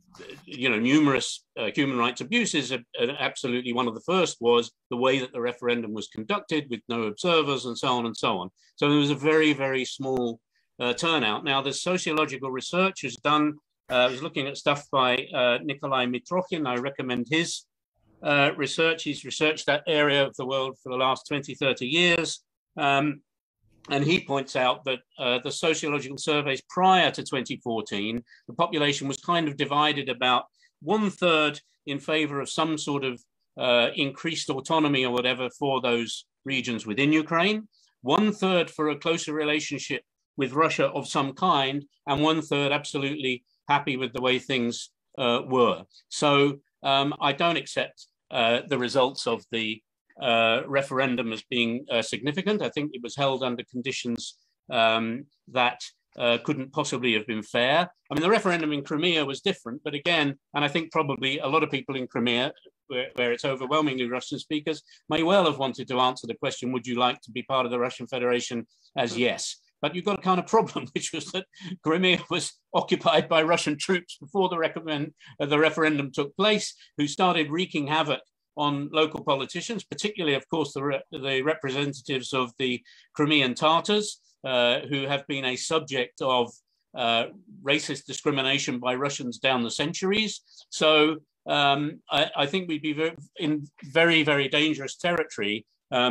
you know, numerous uh, human rights abuses. Uh, absolutely, one of the first was the way that the referendum was conducted, with no observers and so on and so on. So there was a very, very small uh, turnout. Now, the sociological research is done. Uh, I was looking at stuff by uh, Nikolai Mitrokhin. I recommend his uh, research. He's researched that area of the world for the last twenty, thirty years. Um, And he points out that uh, the sociological surveys prior to twenty fourteen, the population was kind of divided about one third in favor of some sort of uh, increased autonomy or whatever for those regions within Ukraine, one third for a closer relationship with Russia of some kind, and one third absolutely happy with the way things uh, were. So um, I don't accept uh, the results of the Uh, referendum as being uh, significant. I think it was held under conditions um, that uh, couldn't possibly have been fair. I mean, the referendum in Crimea was different, but again, and I think probably a lot of people in Crimea, where, where it's overwhelmingly Russian speakers, may well have wanted to answer the question, would you like to be part of the Russian Federation, as yes. But you've got a kind of problem, which was that Crimea was occupied by Russian troops before the, recommend, uh, the referendum took place, who started wreaking havoc on local politicians, particularly, of course, the, re the representatives of the Crimean Tatars, uh, who have been a subject of uh, racist discrimination by Russians down the centuries. So um, I, I think we'd be very, in very, very dangerous territory, um,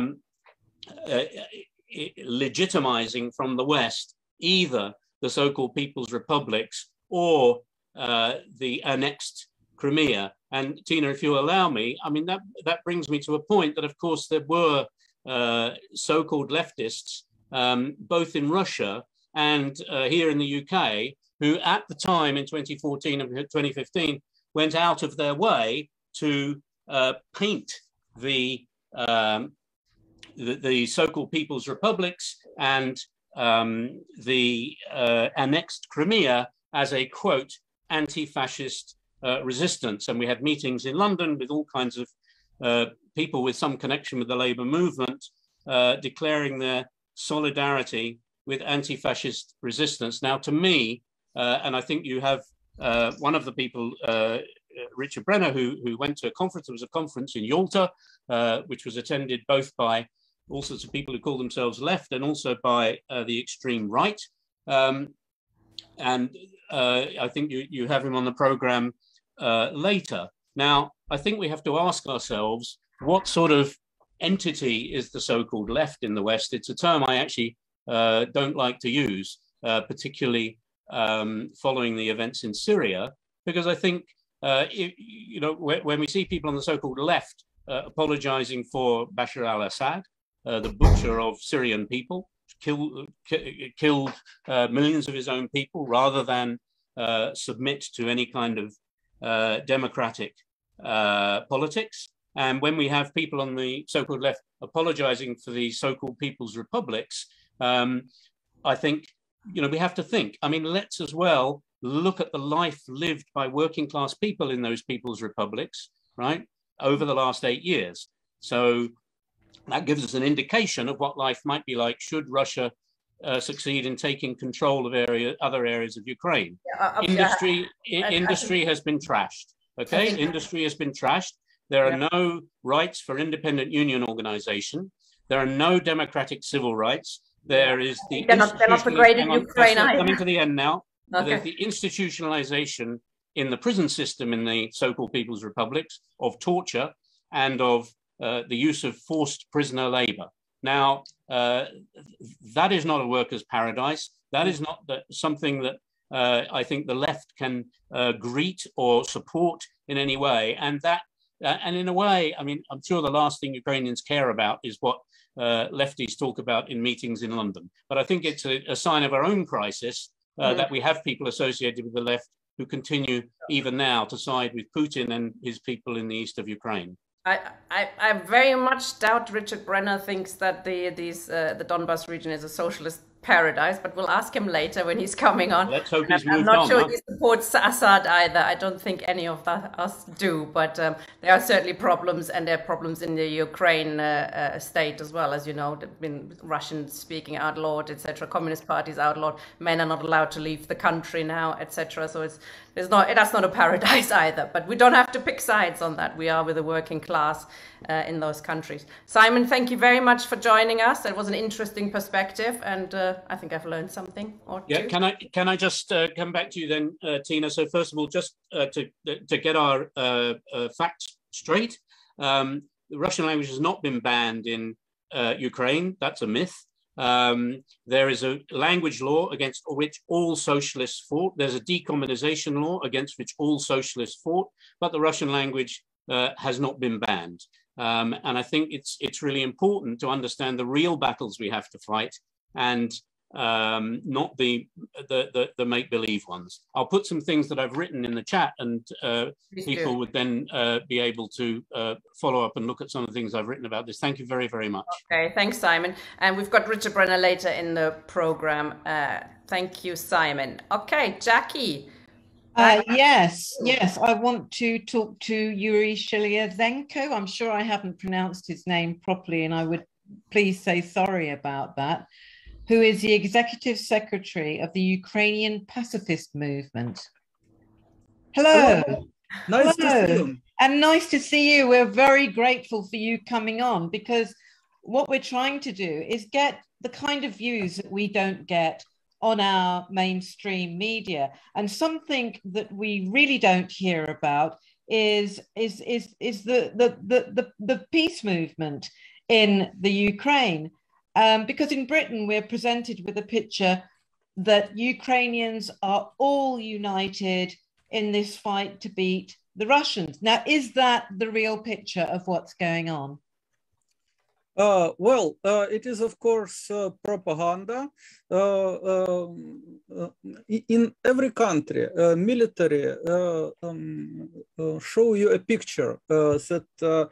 uh, legitimizing from the West either the so-called People's Republics or uh, the annexed Crimea. And Tina, if you allow me, I mean, that, that brings me to a point that, of course, there were uh, so-called leftists, um, both in Russia and uh, here in the U K, who at the time in twenty fourteen and twenty fifteen went out of their way to uh, paint the, um, the, the so-called People's Republics and um, the uh, annexed Crimea as a, quote, anti-fascist Uh, resistance. And we had meetings in London with all kinds of uh, people with some connection with the Labour movement uh, declaring their solidarity with anti-fascist resistance. Now, to me, uh, and I think you have uh, one of the people, uh, Richard Brenner, who, who went to a conference. There was a conference in Yalta, uh, which was attended both by all sorts of people who call themselves left and also by uh, the extreme right. Um, and uh, I think you, you have him on the program Uh, later. Now, I think we have to ask ourselves, what sort of entity is the so-called left in the West? It's a term I actually uh, don't like to use, uh, particularly um, following the events in Syria, because I think, uh, it, you know, when we see people on the so-called left uh, apologizing for Bashar al-Assad, uh, the butcher of Syrian people, kill, killed uh, millions of his own people rather than uh, submit to any kind of Uh, democratic uh, politics. And when we have people on the so-called left apologizing for the so-called People's Republics, um, I think, you know, we have to think. I mean, let's as well look at the life lived by working class people in those People's Republics, right, over the last eight years. So that gives us an indication of what life might be like should Russia Uh, succeed in taking control of area, other areas of Ukraine. Yeah, uh, industry yeah. I, industry has been trashed. Okay, industry has been trashed. There are Yeah. no rights for independent union organization. There are no democratic civil rights. There is the They're not, they're not so great in Ukraine either. Coming to the end now. Okay. There's the institutionalization in the prison system in the so-called People's Republics of torture and of uh, the use of forced prisoner labor. Now, uh, that is not a worker's paradise. That is not the, something that uh, I think the left can uh, greet or support in any way. And that, uh, and in a way, I mean, I'm sure the last thing Ukrainians care about is what uh, lefties talk about in meetings in London. But I think it's a, a sign of our own crisis uh, mm. that we have people associated with the left who continue even now to side with Putin and his people in the east of Ukraine. I, I, I very much doubt Richard Brenner thinks that the these uh, the Donbas region is a socialist paradise, but we'll ask him later when he's coming on. Let's hope he's I'm, moved I'm not on, sure huh? he supports Assad either. I don't think any of that, us do, but um, there are certainly problems, and there are problems in the Ukraine uh, uh, state as well. As you know, there've been Russian speaking outlawed, et cetera. Communist parties outlawed. Men are not allowed to leave the country now, et cetera. So it's there's not that's not a paradise either. But we don't have to pick sides on that. We are with the working class uh, in those countries. Simon, thank you very much for joining us. That was an interesting perspective, and uh, I think I've learned something or two. Yeah, can I can I just uh, come back to you then, uh, Tina? So first of all, just uh, to to get our uh, uh, facts straight, um, the Russian language has not been banned in uh, Ukraine. That's a myth. Um, there is a language law against which all socialists fought. There's a decommunization law against which all socialists fought, but the Russian language uh, has not been banned. Um, and I think it's it's really important to understand the real battles we have to fight, and um, not the the, the, the make-believe ones. I'll put some things that I've written in the chat, and uh, people would then uh, be able to uh, follow up and look at some of the things I've written about this. Thank you very, very much. Okay, thanks, Simon. And we've got Richard Brenner later in the program. Uh, thank you, Simon. Okay, Jackie. Uh, yes, yes, I want to talk to Yurii Sheliazhenko. I'm sure I haven't pronounced his name properly, and I would please say sorry about that, who is the executive secretary of the Ukrainian Pacifist Movement. Hello. Hello. Nice Hello. to see you. And nice to see you. We're very grateful for you coming on, because what we're trying to do is get the kind of views that we don't get on our mainstream media. And something that we really don't hear about is, is, is, is the, the, the, the, the peace movement in the Ukraine. Um, because in Britain, we're presented with a picture that Ukrainians are all united in this fight to beat the Russians. Now, is that the real picture of what's going on? Uh, well, uh, it is, of course, uh, propaganda. Uh, uh, in every country, uh, military uh, um, uh, show you a picture uh, that uh,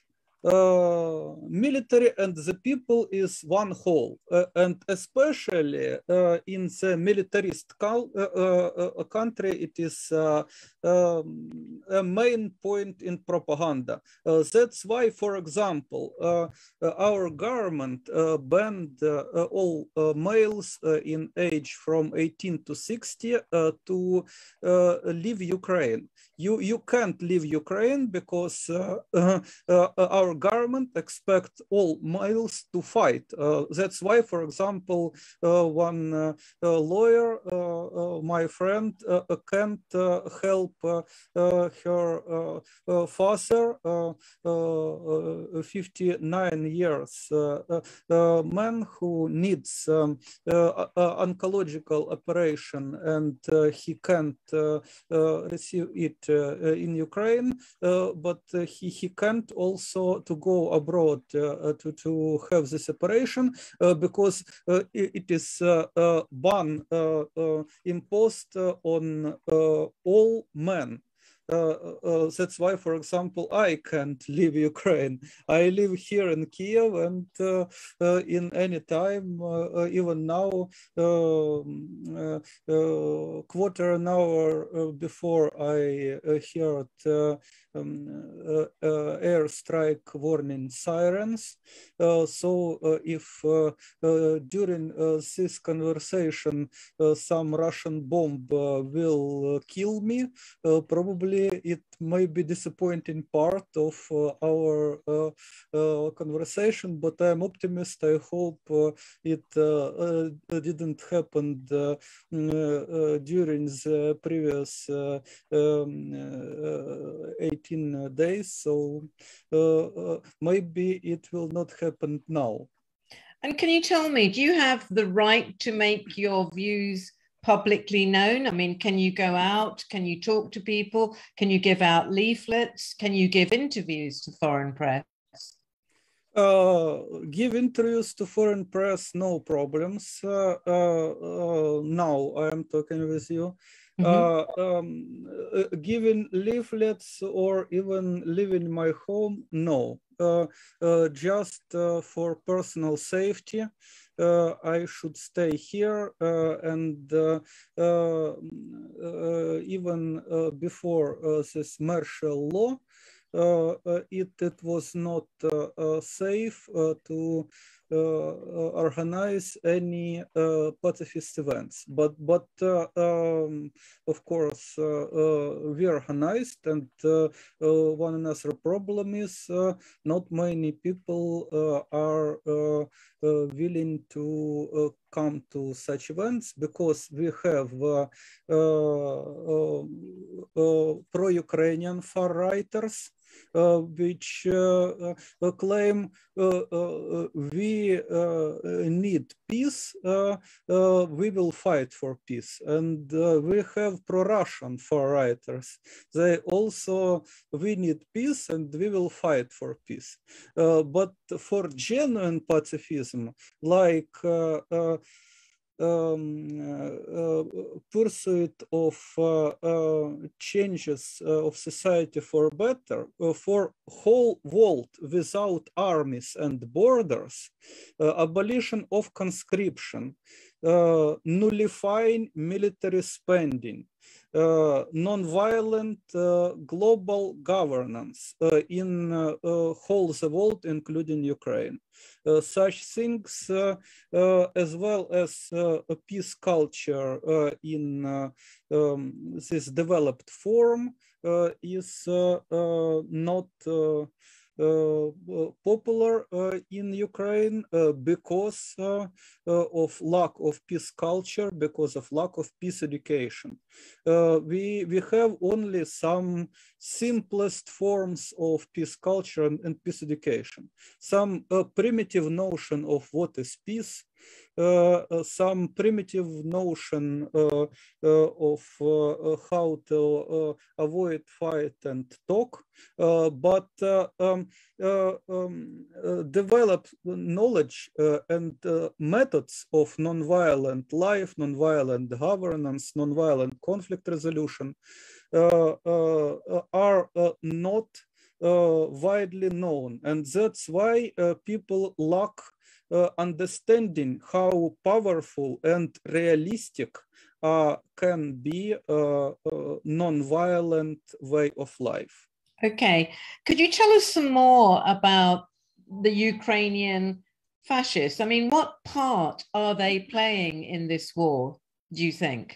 Uh, military and the people is one whole, uh, and especially uh, in the militarist uh, uh, country, it is uh, um, a main point in propaganda. Uh, that's why, for example, uh, our government uh, banned uh, all uh, males uh, in age from eighteen to sixty uh, to uh, leave Ukraine. You, you can't leave Ukraine because uh, uh, uh, our government expects all males to fight. Uh, that's why, for example, uh, one uh, uh, lawyer, uh, uh, my friend, uh, can't uh, help uh, uh, her uh, uh, father, uh, uh, fifty-nine years, uh, uh, man who needs um, uh, uh, oncological operation, and uh, he can't uh, uh, receive it Uh, in Ukraine, uh, but uh, he, he can't also to go abroad uh, to, to have this operation uh, because uh, it, it is uh, uh, ban uh, uh, imposed uh, on uh, all men. Uh, uh, that's why, for example, I can't leave Ukraine. I live here in Kiev, and uh, uh, in any time, uh, uh, even now, uh, uh, uh, quarter an hour uh, before I uh, heard uh, um, uh, uh, airstrike warning sirens. Uh, so uh, if uh, uh, during uh, this conversation uh, some Russian bomb uh, will uh, kill me, uh, probably it may be disappointing part of uh, our uh, uh, conversation, but I'm optimist. I hope uh, it uh, uh, didn't happen uh, uh, during the previous uh, um, uh, eighteen days, so uh, uh, maybe it will not happen now. And can you tell me, do you have the right to make your views publicly known? I mean, can you go out? Can you talk to people? Can you give out leaflets? Can you give interviews to foreign press? Uh, give interviews to foreign press, no problems. Uh, uh, uh, now I am talking with you. Mm-hmm. uh, um, uh, giving leaflets or even leaving my home, no. Uh, uh, just uh, for personal safety, uh, I should stay here, uh, and uh, uh, uh, even uh, before uh, this martial law, Uh, uh, it, it was not uh, uh, safe uh, to uh, organize any uh, pacifist events. But, but uh, um, of course, uh, uh, we organized, and uh, uh, one another problem is uh, not many people uh, are uh, uh, willing to uh, come to such events, because we have uh, uh, uh, uh, pro-Ukrainian far-righters, Uh, which uh, uh, claim uh, uh, we uh, need peace, uh, uh, we will fight for peace. And uh, we have pro-Russian far-righters. They also, we need peace and we will fight for peace. Uh, but for genuine pacifism, like uh, uh, Um, uh, pursuit of uh, uh, changes uh, of society for better, uh, for whole world without armies and borders, uh, abolition of conscription, uh, nullifying military spending, uh, non-violent uh, global governance uh, in uh, uh, whole the world, including Ukraine. Uh, such things, uh, uh, as well as uh, a peace culture uh, in uh, um, this developed form, uh, is uh, uh, not uh, Uh, popular uh, in Ukraine uh, because uh, uh, of lack of peace culture, because of lack of peace education. Uh, we, we have only some simplest forms of peace culture and, and peace education. Some uh, primitive notion of what is peace, Uh, uh, some primitive notion uh, uh, of uh, how to uh, avoid fight and talk, uh, but uh, um, uh, um, uh, develop knowledge uh, and uh, methods of nonviolent life, nonviolent governance, nonviolent conflict resolution uh, uh, are uh, not uh, widely known. And that's why uh, people lack Uh, understanding how powerful and realistic uh, can be a uh, uh, non-violent way of life. Okay, could you tell us some more about the Ukrainian fascists? I mean, what part are they playing in this war, do you think?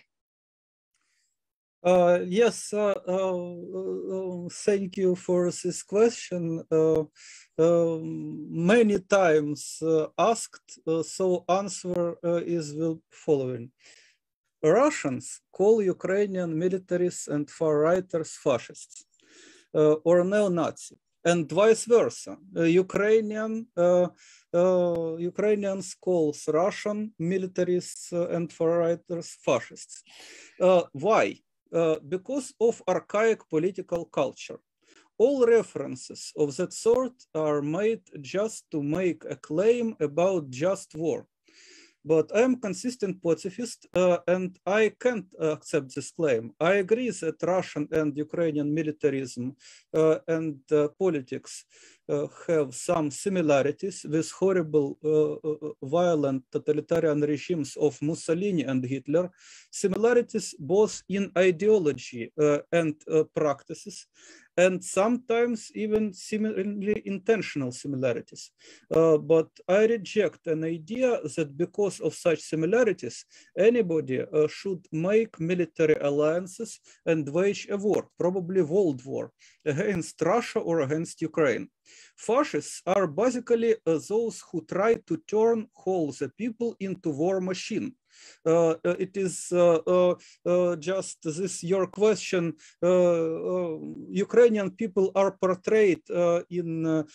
Uh, yes, uh, uh, uh, thank you for this question. Uh, uh, many times uh, asked, uh, so answer uh, is the following. Russians call Ukrainian militaries and far-righters fascists uh, or neo-Nazi, and vice versa. Uh, Ukrainian uh, uh, Ukrainians calls Russian militaries uh, and far-righters fascists. Uh, why? Uh, because of archaic political culture. All references of that sort are made just to make a claim about just war. But I am consistent pacifist uh, and I can't accept this claim. I agree that Russian and Ukrainian militarism uh, and uh, politics uh, have some similarities with horrible, uh, uh, violent totalitarian regimes of Mussolini and Hitler, similarities both in ideology uh, and uh, practices. and sometimes even similarly intentional similarities. Uh, but I reject an idea that because of such similarities, anybody uh, should make military alliances and wage a war, probably world war, against Russia or against Ukraine. Fascists are basically uh, those who try to turn whole the people into war machine. Uh, it is uh, uh, uh, just this your question. Uh, uh, Ukrainian people are portrayed uh, in uh,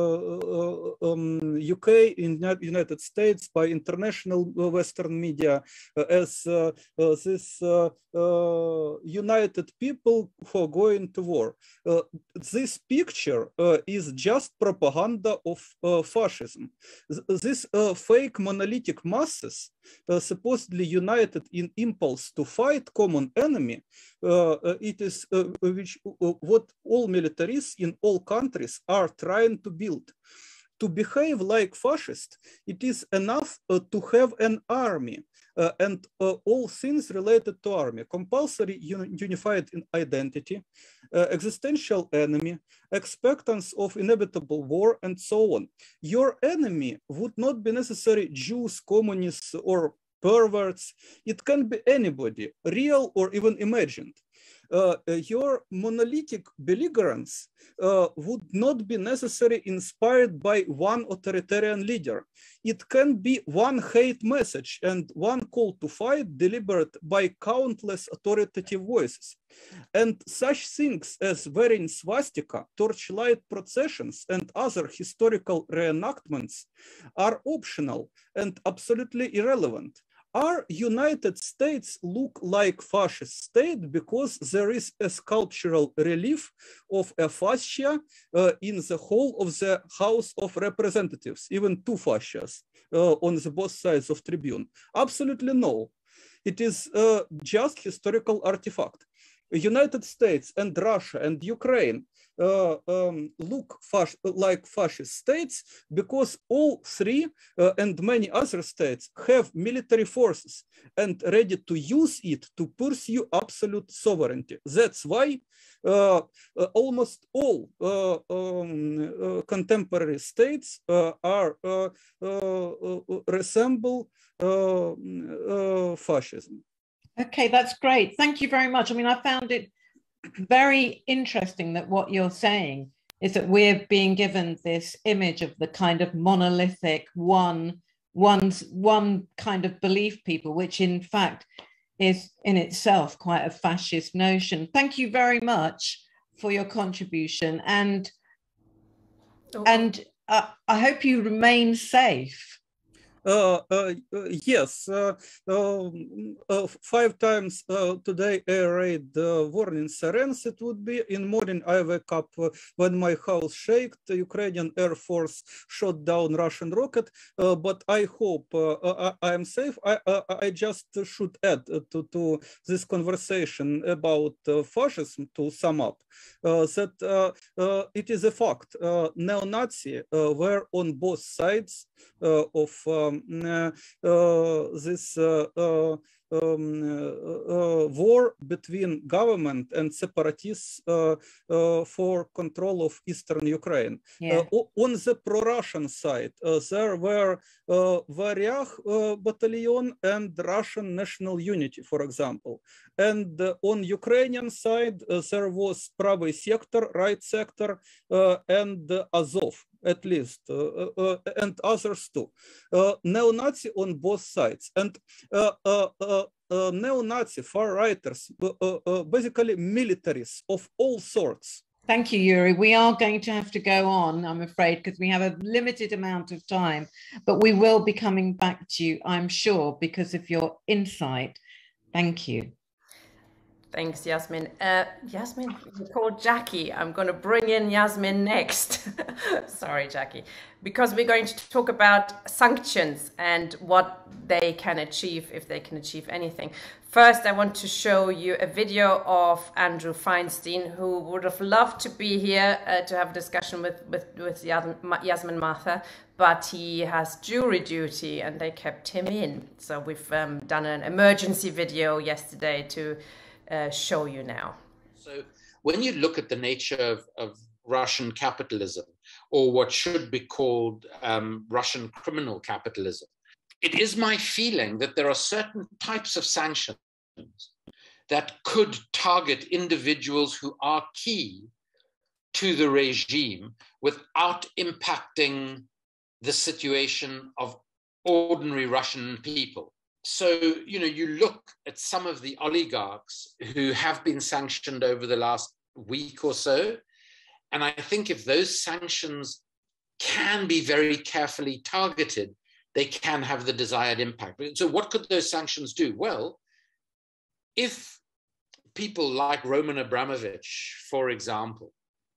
uh, um, U K, in United States, by international Western media uh, as uh, uh, this uh, uh, united people who are going to war. Uh, this picture uh, is just propaganda of uh, fascism. This uh, fake monolithic masses uh, supposedly united in impulse to fight common enemy, uh, uh, it is uh, which uh, what all militaries in all countries are trying to build. To behave like fascist, it is enough uh, to have an army uh, and uh, all things related to army: compulsory uni unified identity, uh, existential enemy, expectance of inevitable war, and so on. Your enemy would not be necessarily Jews, communists, or perverts. It can be anybody, real or even imagined. Uh, your monolithic belligerence uh, would not be necessarily inspired by one authoritarian leader. It can be one hate message and one call to fight delivered by countless authoritative voices. And such things as wearing swastika, torchlight processions, and other historical reenactments are optional and absolutely irrelevant. Our United States look like fascist state because there is a sculptural relief of a fascia uh, in the whole of the House of Representatives, even two fascias uh, on the both sides of tribune? Absolutely no. It is uh, just historical artifact. United States and Russia and Ukraine uh, um, look fas like fascist states because all three uh, and many other states have military forces and ready to use it to pursue absolute sovereignty. That's why uh, uh, almost all uh, um, uh, contemporary states uh, are uh, uh, uh, resemble uh, uh, fascism. Okay, that's great. Thank you very much. I mean, I found it very interesting that what you're saying is that we're being given this image of the kind of monolithic one, one's, one kind of belief people, which in fact is in itself quite a fascist notion. Thank you very much for your contribution. And, oh. and uh, I hope you remain safe. Uh, uh, yes, uh, uh, uh, five times uh, today I read uh, warning sirens. It would be in morning I wake up uh, when my house shaked. The Ukrainian Air Force shot down Russian rocket. Uh, but I hope uh, I, I am safe. I, I, I just should add to, to this conversation about uh, fascism, to sum up, uh, that uh, uh, it is a fact. Uh, neo-Nazi uh, were on both sides uh, of um, Uh, uh, this uh, uh, um, uh, war between government and separatists uh, uh, for control of eastern Ukraine. Yeah. Uh, on the pro-Russian side, uh, there were uh, Varyag uh, battalion and Russian National Unity, for example. And uh, on Ukrainian side, uh, there was Pravy sector, right sector, uh, and uh, Azov, at least, uh, uh, and others too. Uh, neo-Nazi on both sides. And uh, uh, uh, uh, neo-Nazi far-righters, uh, uh, basically militaries of all sorts. Thank you, Yurii. We are going to have to go on, I'm afraid, because we have a limited amount of time, but we will be coming back to you, I'm sure, because of your insight. Thank you. Thanks, Yasmin. Uh, Yasmin, you called Jackie. I'm going to bring in Yasmin next. Sorry, Jackie. Because we're going to talk about sanctions and what they can achieve, if they can achieve anything. First, I want to show you a video of Andrew Feinstein, who would have loved to be here uh, to have a discussion with, with, with Yassamine Mather, but he has jury duty and they kept him in. So we've um, done an emergency video yesterday to Uh, show you now. So when you look at the nature of, of Russian capitalism, or what should be called um, Russian criminal capitalism, it is my feeling that there are certain types of sanctions that could target individuals who are key to the regime without impacting the situation of ordinary Russian people. So, you know, you look at some of the oligarchs who have been sanctioned over the last week or so, and I think if those sanctions can be very carefully targeted, they can have the desired impact. So what could those sanctions do? Well, if people like Roman Abramovich, for example,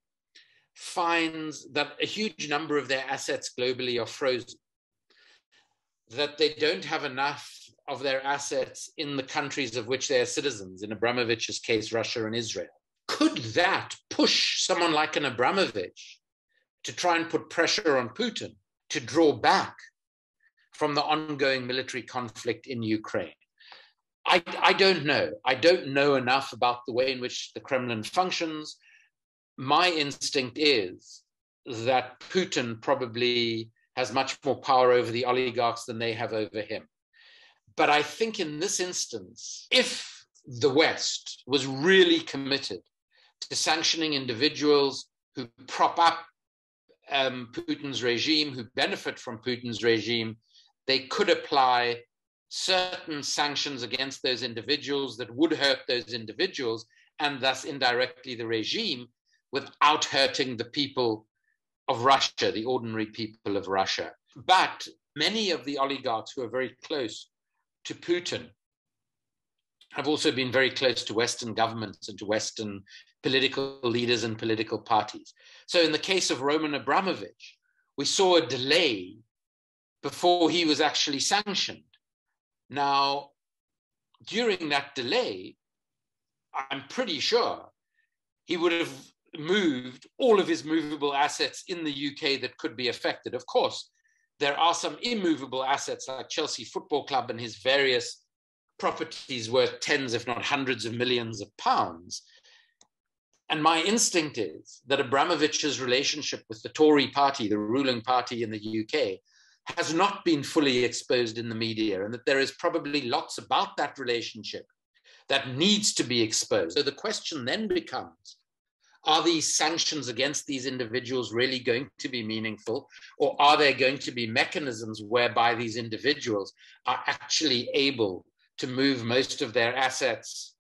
finds that a huge number of their assets globally are frozen, that they don't have enough of their assets in the countries of which they are citizens, in Abramovich's case, Russia and Israel, could that push someone like an Abramovich to try and put pressure on Putin to draw back from the ongoing military conflict in Ukraine? I, I don't know. I don't know enough about the way in which the Kremlin functions. My instinct is that Putin probably has much more power over the oligarchs than they have over him. But I think in this instance, if the West was really committed to sanctioning individuals who prop up um, Putin's regime, who benefit from Putin's regime, they could apply certain sanctions against those individuals that would hurt those individuals and thus indirectly the regime, without hurting the people of Russia, the ordinary people of Russia. But many of the oligarchs who are very close to Putin have also been very close to Western governments and to Western political leaders and political parties. So in the case of Roman Abramovich, we saw a delay before he was actually sanctioned. Now, during that delay, I'm pretty sure he would have moved all of his movable assets in the U K that could be affected. Of course, there are some immovable assets like Chelsea Football Club and his various properties worth tens, if not hundreds of millions of pounds. And my instinct is that Abramovich's relationship with the Tory party, the ruling party in the U K, has not been fully exposed in the media, and that there is probably lots about that relationship that needs to be exposed. So the question then becomes, are these sanctions against these individuals really going to be meaningful, or are there going to be mechanisms whereby these individuals are actually able to move most of their assets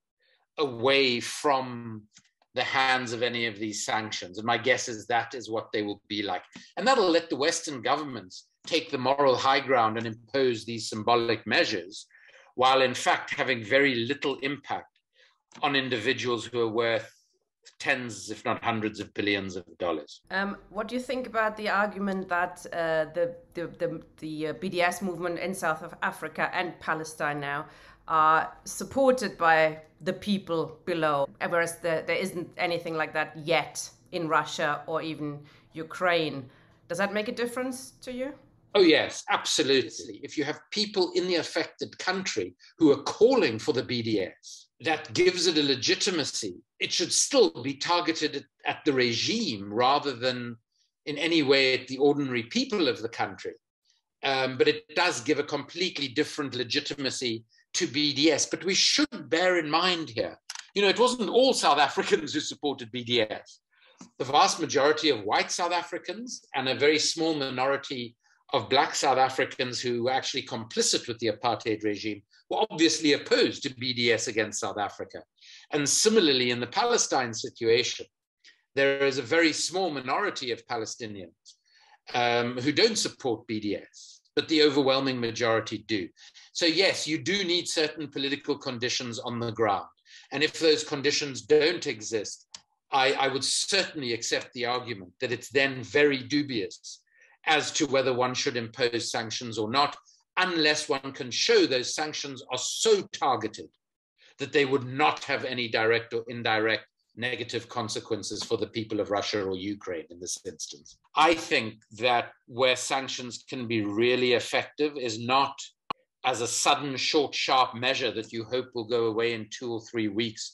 away from the hands of any of these sanctions? And my guess is that is what they will be like. And that'll let the Western governments take the moral high ground and impose these symbolic measures, while in fact having very little impact on individuals who are worth tens, if not hundreds of billions of dollars. Um, what do you think about the argument that uh, the, the, the, the uh, B D S movement in South Africa and Palestine now are supported by the people below, whereas the, there isn't anything like that yet in Russia or even Ukraine? Does that make a difference to you? Oh, yes, absolutely. If you have people in the affected country who are calling for the B D S, that gives it a legitimacy. It should still be targeted at the regime rather than in any way at the ordinary people of the country. Um, but it does give a completely different legitimacy to B D S. But we should bear in mind here, you know, it wasn't all South Africans who supported B D S. The vast majority of white South Africans and a very small minority of Black South Africans who were actually complicit with the apartheid regime were obviously opposed to B D S against South Africa. And similarly, in the Palestine situation, there is a very small minority of Palestinians um, who don't support B D S, but the overwhelming majority do. So yes, you do need certain political conditions on the ground. And if those conditions don't exist, I, I would certainly accept the argument that it's then very dubious as to whether one should impose sanctions or not, unless one can show those sanctions are so targeted that they would not have any direct or indirect negative consequences for the people of Russia or Ukraine in this instance. I think that where sanctions can be really effective is not as a sudden, short, sharp measure that you hope will go away in two or three weeks,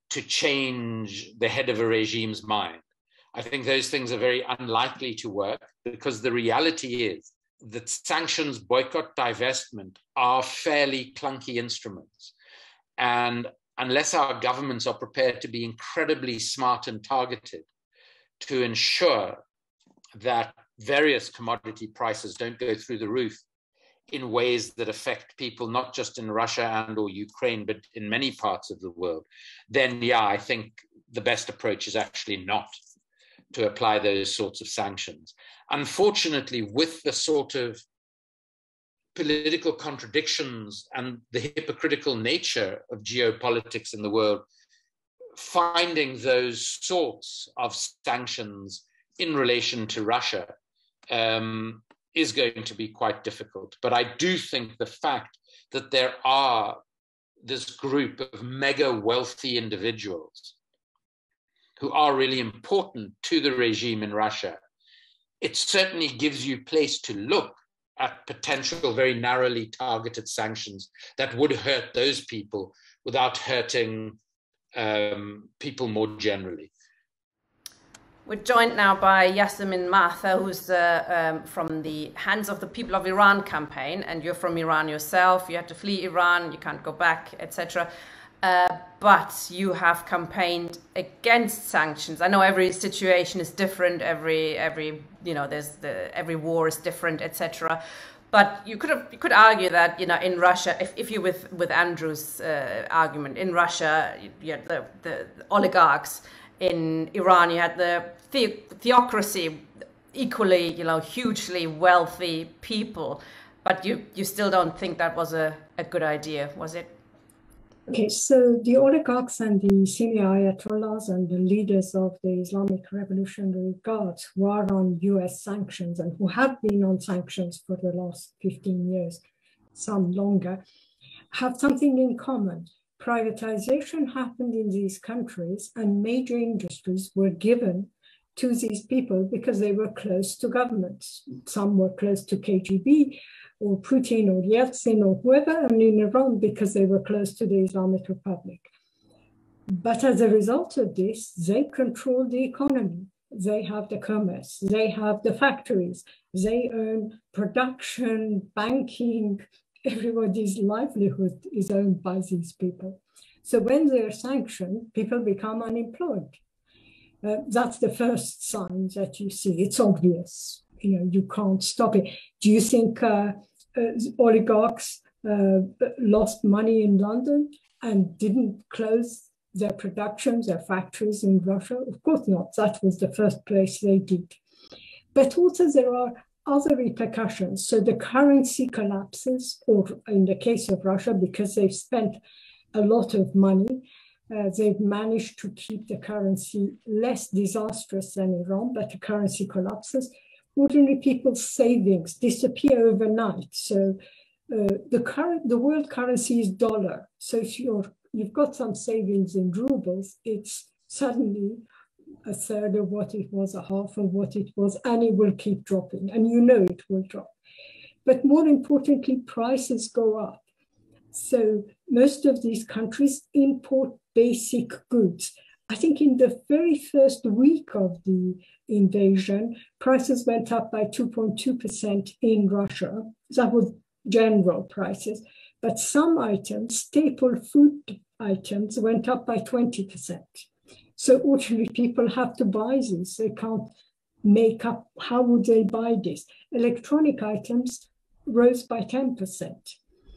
to change the head of a regime's mind. I think those things are very unlikely to work, because the reality is that sanctions, boycott, divestment are fairly clunky instruments. And unless our governments are prepared to be incredibly smart and targeted to ensure that various commodity prices don't go through the roof in ways that affect people not just in Russia and or Ukraine, but in many parts of the world, then yeah, I think the best approach is actually not to apply those sorts of sanctions. Unfortunately, with the sort of political contradictions and the hypocritical nature of geopolitics in the world, finding those sorts of sanctions in relation to Russia um, is going to be quite difficult. But I do think the fact that there are this group of mega wealthy individuals who are really important to the regime in Russia, it certainly gives you place to look at potential very narrowly targeted sanctions that would hurt those people without hurting um, people more generally. We're joined now by Yassamine Mather, who's uh, um, from the Hands of the People of Iran campaign, and you're from Iran yourself. You had to flee Iran, you can't go back, et cetera. Uh, but you have campaigned against sanctions. I know every situation is different. Every every you know there's the every war is different, et cetera. But you could have you could argue that you know in Russia, if, if you with with Andrew's uh, argument, in Russia you had the, the, the oligarchs. In Iran, you had the, the theocracy, equally, you know, hugely wealthy people, but you, you still don't think that was a, a good idea, was it? Okay, so the oligarchs and the senior ayatollahs and the leaders of the Islamic Revolutionary Guard who are on U S sanctions and who have been on sanctions for the last fifteen years, some longer, have something in common. Privatization happened in these countries and major industries were given to these people because they were close to governments. Some were close to K G B or Putin or Yeltsin or whoever, and in Iran because they were close to the Islamic Republic. But as a result of this, they control the economy. They have the commerce, they have the factories, they own production, banking. Everybody's livelihood is owned by these people. So when they're sanctioned, people become unemployed. Uh, that's the first sign that you see. It's obvious. You know, you can't stop it. Do you think uh, uh, oligarchs uh, lost money in London and didn't close their productions, their factories in Russia? Of course not. That was the first place they did. But also there are other repercussions. So the currency collapses, or in the case of Russia, because they've spent a lot of money, uh, they've managed to keep the currency less disastrous than Iran, but the currency collapses. Ordinary people's savings disappear overnight. So uh, the current, the world currency is dollar. So if you're, you've got some savings in rubles, it's suddenly a third of what it was, a half of what it was, and it will keep dropping, and you know it will drop. But more importantly, prices go up. So most of these countries import basic goods. I think in the very first week of the invasion, prices went up by two point two percent in Russia. That was general prices. But some items, staple food items, went up by twenty percent. So ordinary people have to buy this. They can't make up, how would they buy this? Electronic items rose by ten percent.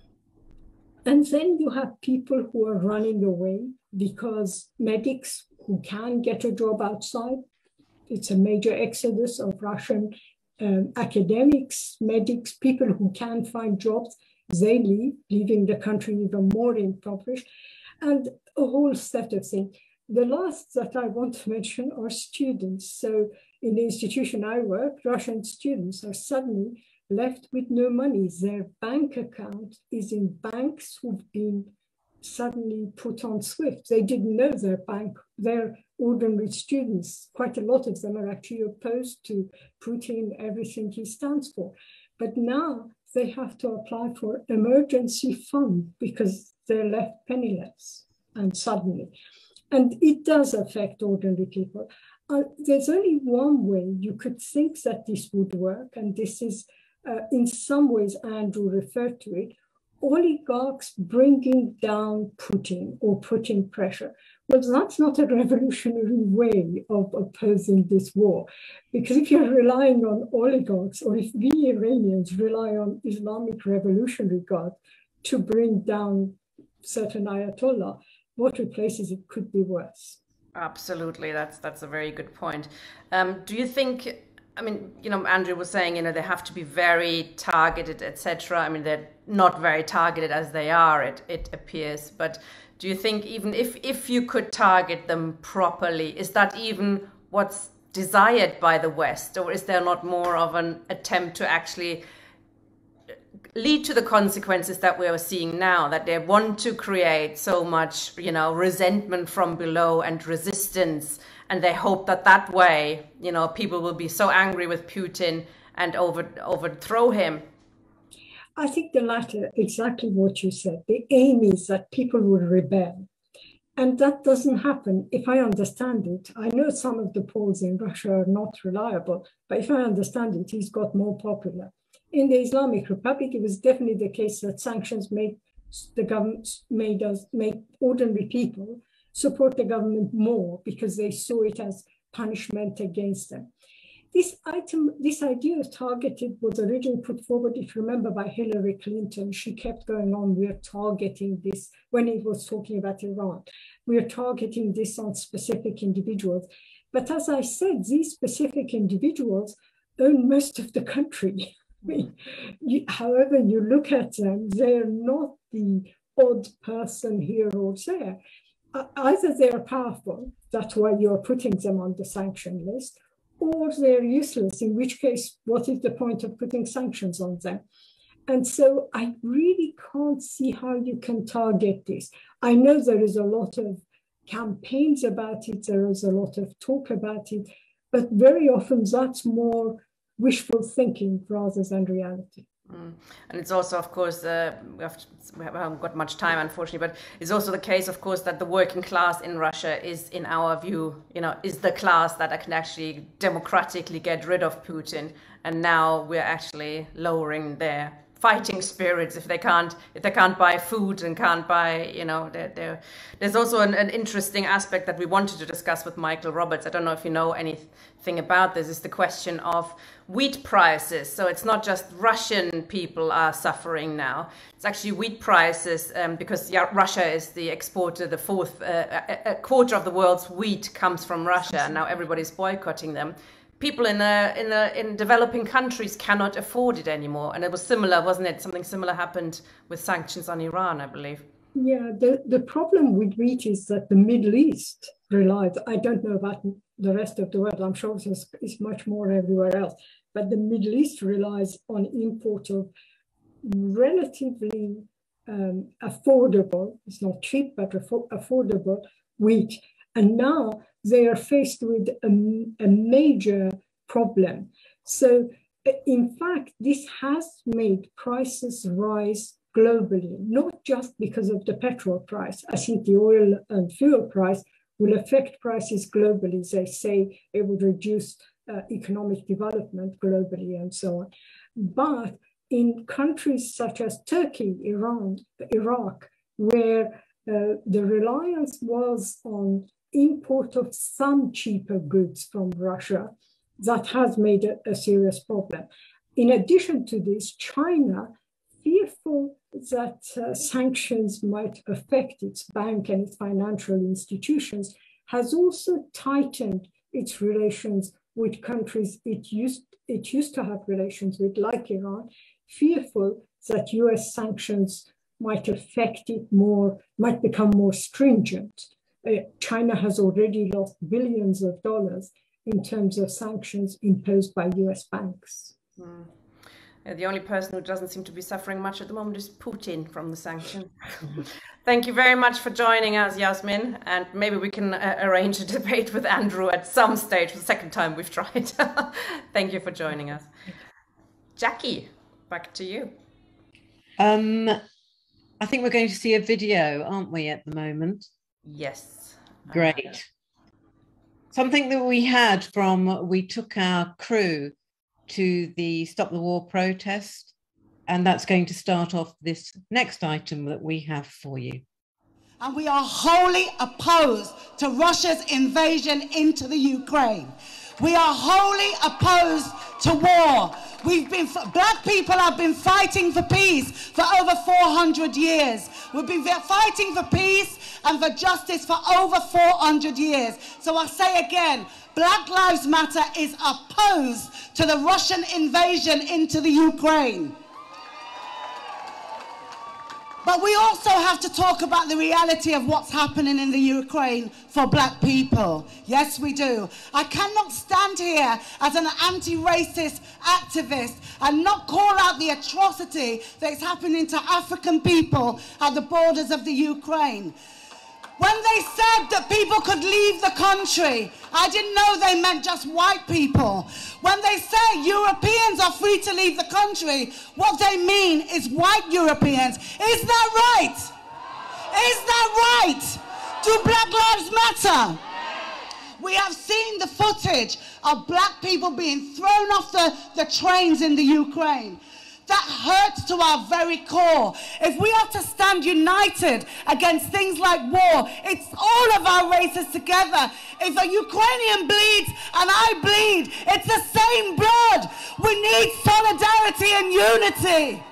And then you have people who are running away because medics who can get a job outside, it's a major exodus of Russian um, academics, medics, people who can find jobs, they leave, leaving the country even more impoverished, and a whole set of things. The last that I want to mention are students. So in the institution I work, Russian students are suddenly left with no money. Their bank account is in banks who've been suddenly put on SWIFT. They didn't know their bank, they're ordinary students. Quite a lot of them are actually opposed to Putin, everything he stands for. But now they have to apply for emergency fund because they're left penniless, and suddenly. And it does affect ordinary people. Uh, there's only one way you could think that this would work, and this is, uh, in some ways, Andrew referred to it, oligarchs bringing down Putin or putting pressure. Well, that's not a revolutionary way of opposing this war, because if you're relying on oligarchs, or if we Iranians rely on Islamic Revolutionary Guard to bring down certain Ayatollah, what replaces it could be worse. Absolutely, that's that's a very good point. Um, do you think? I mean, you know, Andrew was saying, you know, they have to be very targeted, et cetera. I mean, they're not very targeted as they are, it it appears. But do you think even if if you could target them properly, is that even what's desired by the West, or is there not more of an attempt to actually lead to the consequences that we are seeing now, that they want to create so much, you know, resentment from below and resistance, and they hope that that way, you know, people will be so angry with Putin and over overthrow him? I think the latter, exactly what you said. The aim is that people will rebel. And that doesn't happen, if I understand it. I know some of the polls in Russia are not reliable, but if I understand it, he's got more popular. In the Islamic Republic, it was definitely the case that sanctions made the government, made us, made ordinary people support the government more because they saw it as punishment against them. This item, this idea of targeted was originally put forward, if you remember, by Hillary Clinton. She kept going on, we are targeting this, when he was talking about Iran. We are targeting this on specific individuals. But as I said, these specific individuals own most of the country. I mean, you, however you look at them, they're not the odd person here or there. Uh, either they're powerful, that's why you're putting them on the sanction list, or they're useless, in which case, what is the point of putting sanctions on them? And so I really can't see how you can target this. I know there is a lot of campaigns about it, there is a lot of talk about it, but very often that's more wishful thinking rather than reality. Mm. And it's also, of course, uh, we, have to, we haven't got much time, unfortunately, but it's also the case, of course, that the working class in Russia is, in our view, you know, is the class that can actually democratically get rid of Putin. And now we're actually lowering their fighting spirits if they can't if they can't buy food and can't buy, you know, they're, they're, there's also an, an interesting aspect that we wanted to discuss with Michael Roberts. I don't know if you know anything about this. Is the question of wheat prices. So it's not just Russian people are suffering now. It's actually wheat prices um, because yeah, Russia is the exporter. The fourth uh, a, a quarter of the world's wheat comes from Russia, and now everybody's boycotting them. People in a, in a, in developing countries cannot afford it anymore. And it was similar, wasn't it? Something similar happened with sanctions on Iran, I believe. Yeah, the, the problem with wheat is that the Middle East relies, I don't know about the rest of the world, I'm sure it's, it's much more everywhere else, but the Middle East relies on import of relatively um, affordable, it's not cheap, but affordable wheat. And now they are faced with a, a major problem. So, in fact, this has made prices rise globally, not just because of the petrol price. I think the oil and fuel price will affect prices globally. They say it would reduce uh, economic development globally and so on. But in countries such as Turkey, Iran, Iraq, where uh, the reliance was on import of some cheaper goods from Russia, that has made a, a serious problem. In addition to this, China, fearful that uh, sanctions might affect its bank and its financial institutions, has also tightened its relations with countries it used, it used to have relations with, like Iran, fearful that U S sanctions might affect it more, might become more stringent. Uh, China has already lost billions of dollars in terms of sanctions imposed by U S banks. Mm. Uh, the only person who doesn't seem to be suffering much at the moment is Putin from the sanctions. Thank you very much for joining us, Yasmin, and maybe we can uh, arrange a debate with Andrew at some stage, the second time we've tried. Thank you for joining us. Jackie, back to you. Um, I think we're going to see a video, aren't we, at the moment? Yes, Great. Something that we had from, we took our crew to the Stop the War protest, and that's going to start off this next item that we have for you. And we are wholly opposed to Russia's invasion into the Ukraine. We are wholly opposed to war. We've been, black people have been fighting for peace for over four hundred years. We've been fighting for peace and for justice for over four hundred years. So I say again, Black Lives Matter is opposed to the Russian invasion into the Ukraine. But we also have to talk about the reality of what's happening in the Ukraine for black people. Yes, we do. I cannot stand here as an anti-racist activist and not call out the atrocity that's happening to African people at the borders of the Ukraine. When they said that people could leave the country, I didn't know they meant just white people. When they say Europeans are free to leave the country, what they mean is white Europeans. Is that right? Is that right? Do Black Lives Matter? We have seen the footage of black people being thrown off the, the trains in the Ukraine. That hurts to our very core. If we are to stand united against things like war, it's all of our races together. If a Ukrainian bleeds and I bleed, it's the same blood. We need solidarity and unity.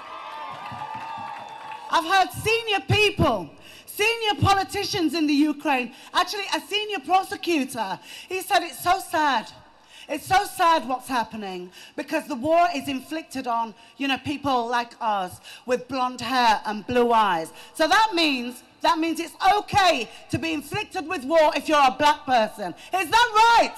I've heard senior people, senior politicians in the Ukraine, actually a senior prosecutor, he said it's so sad. It's so sad what's happening because the war is inflicted on, you know, people like us with blonde hair and blue eyes. So that means, that means it's okay to be inflicted with war if you're a black person. Is that right?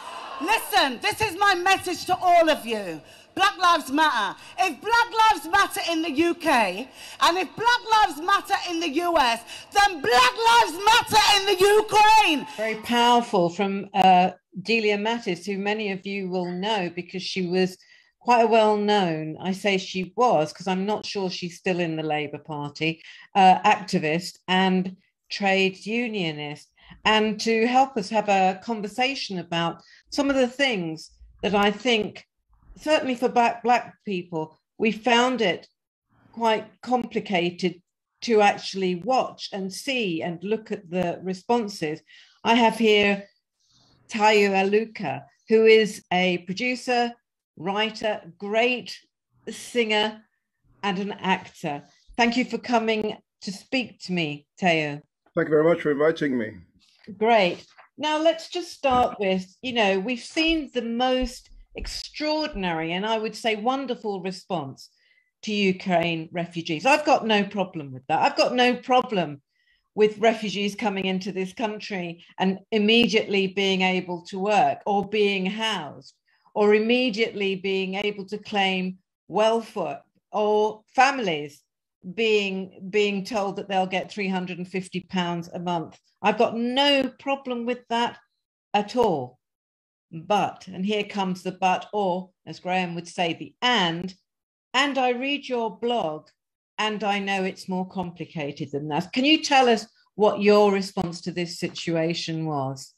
Listen, this is my message to all of you. Black Lives Matter. If Black Lives Matter in the U K and if Black Lives Matter in the U S, then Black Lives Matter in the Ukraine. Very powerful from uh, Delia Mattis, who many of you will know because she was quite a well-known, I say she was because I'm not sure she's still in the Labour Party, uh, activist and trade unionist. And to help us have a conversation about some of the things that I think, certainly for black, black people, we found it quite complicated to actually watch and see and look at the responses. I have here Tayo Aluko, who is a producer, writer, great singer, and an actor. Thank you for coming to speak to me, Tayo. Thank you very much for inviting me. Great. Now let's just start with, you know, we've seen the most extraordinary and I would say wonderful response to Ukraine refugees. I've got no problem with that. I've got no problem with refugees coming into this country and immediately being able to work or being housed or immediately being able to claim welfare or families being being told that they'll get three hundred fifty pounds a month. I've got no problem with that at all. But, and here comes the but, or as Graham would say, the and, and I read your blog and I know it's more complicated than that. Can you tell us what your response to this situation was?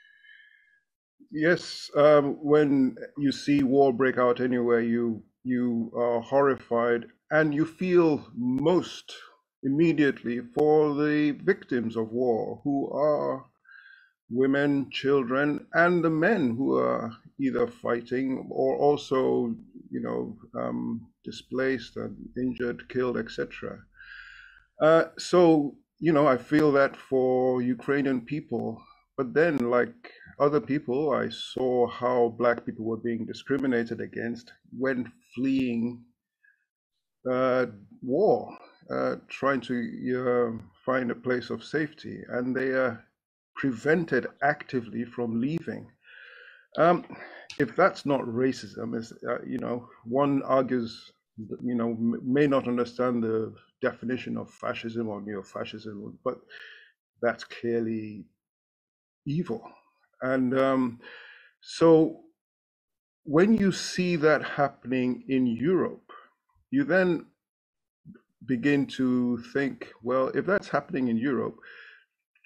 Yes, um, when you see war break out anywhere, you, you are horrified and you feel most immediately for the victims of war, who are women, children, and the men who are either fighting or also, you know, um, displaced and injured, killed, et cetera. Uh, so, you know, I feel that for Ukrainian people. But then, like other people, I saw how Black people were being discriminated against when fleeing uh, war, uh, trying to uh, find a place of safety, and they are prevented actively from leaving. Um, if that's not racism, is uh, you know, one argues, you know, m may not understand the definition of fascism or neo-fascism, but that's clearly evil. And um, so when you see that happening in Europe, you then begin to think, well, if that's happening in Europe,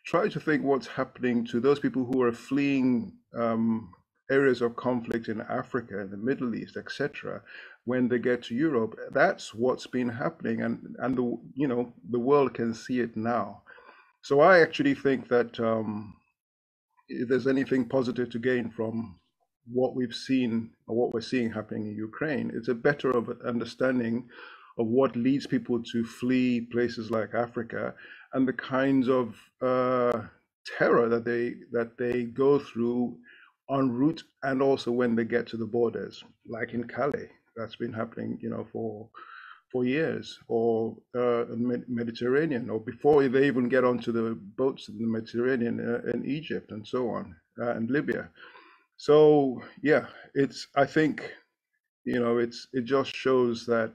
try to think what's happening to those people who are fleeing um, areas of conflict in Africa, in the Middle East, et cetera, when they get to Europe. That's what's been happening, and and the you know the world can see it now. So I actually think that um, if there's anything positive to gain from what we've seen or what we're seeing happening in Ukraine, it's a better of understanding of what leads people to flee places like Africa and the kinds of uh, terror that they that they go through en route, and also when they get to the borders, like in Calais. That's been happening, you know, for for years, or uh, Mediterranean, or before they even get onto the boats in the Mediterranean, uh, in Egypt and so on, uh, and Libya. So yeah, it's, I think, you know, it's it just shows that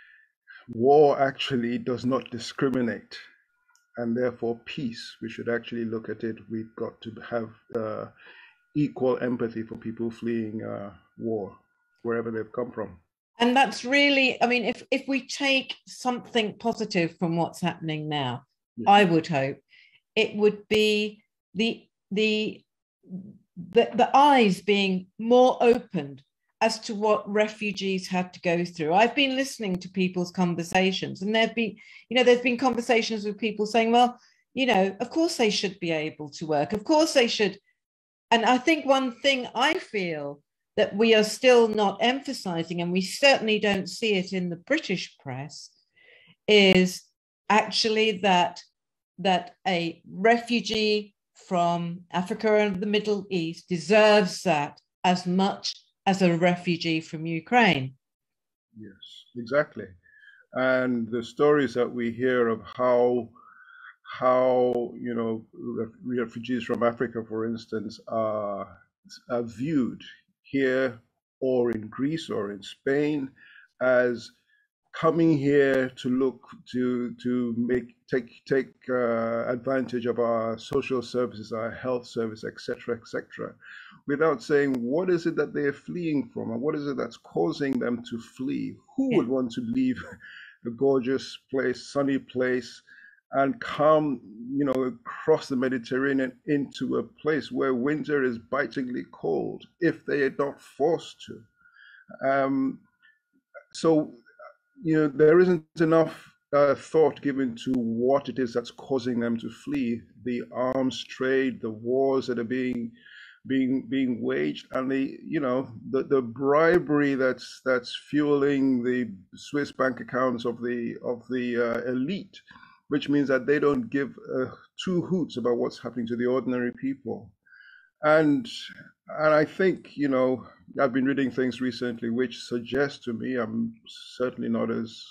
war actually does not discriminate, and therefore peace, we should actually look at it. We've got to have uh, equal empathy for people fleeing uh, war, wherever they've come from. And that's really, I mean, if, if we take something positive from what's happening now, yeah. I would hope it would be the, the, the, the eyes being more opened as to what refugees had to go through. I've been listening to people's conversations, and there've been, you know, there's been conversations with people saying, well, you know, of course they should be able to work. Of course they should. And I think one thing I feel that we are still not emphasizing, and we certainly don't see it in the British press, is actually that, that a refugee from Africa and the Middle East deserves that as much as a refugee from Ukraine. Yes, exactly. And the stories that we hear of how, how you know, refugees from Africa, for instance, are, are viewed here or in Greece or in Spain as coming here to look to to make take take uh, advantage of our social services, our health service, et cetera, et cetera, without saying what is it that they are fleeing from, and what is it that's causing them to flee. Who would want to leave a gorgeous place, sunny place, and come, you know, across the Mediterranean into a place where winter is bitingly cold if they are not forced to? Um, so, you know, there isn't enough uh, thought given to what it is that's causing them to flee. The arms trade, the wars that are being being being waged, and the you know the the bribery that's that's fueling the Swiss bank accounts of the of the uh, elite, which means that they don't give uh, two hoots about what's happening to the ordinary people. And and I think, you know, I've been reading things recently which suggest to me, I'm certainly not as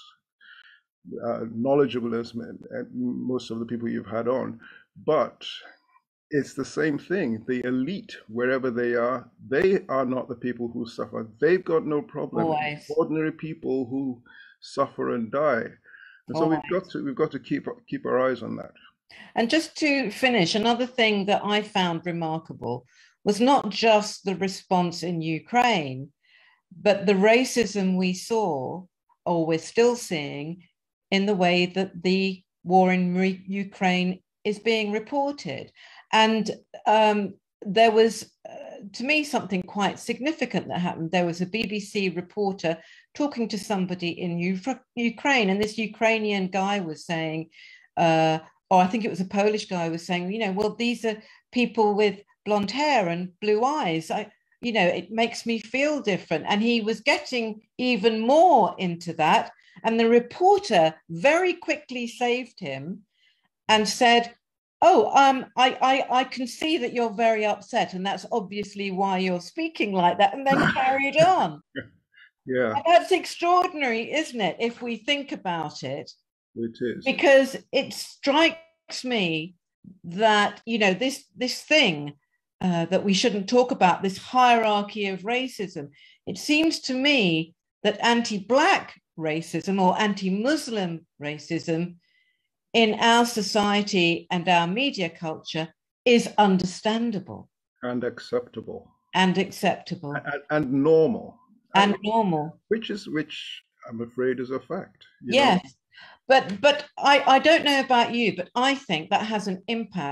uh, knowledgeable as most of the people you've had on, but it's the same thing. The elite, wherever they are, they are not the people who suffer. They've got no problem. Always. Ordinary people who suffer and die. And so Always. we've got to we've got to keep keep our eyes on that. And just to finish, another thing that I found remarkable was not just the response in Ukraine, but the racism we saw, or we're still seeing, in the way that the war in Ukraine is being reported. And um, there was, uh, to me, something quite significant that happened. There was a B B C reporter talking to somebody in U Ukraine, and this Ukrainian guy was saying, uh, or I think it was a Polish guy was saying, you know, well, these are people with blonde hair and blue eyes. I, you know, it makes me feel different. And he was getting even more into that. And the reporter very quickly saved him and said, oh, um, I, I, I can see that you're very upset, and that's obviously why you're speaking like that, and then carried on. Yeah. And that's extraordinary, isn't it, if we think about it? It is. Because it strikes me that, you know, this, this thing uh, that we shouldn't talk about, this hierarchy of racism, it seems to me that anti-Black racism or anti-Muslim racism in our society and our media culture is understandable. And acceptable. And acceptable. And, and normal. And, and normal. Which is, which I'm afraid is a fact. Yes. Know? But, but I, I don't know about you, but I think that has an impact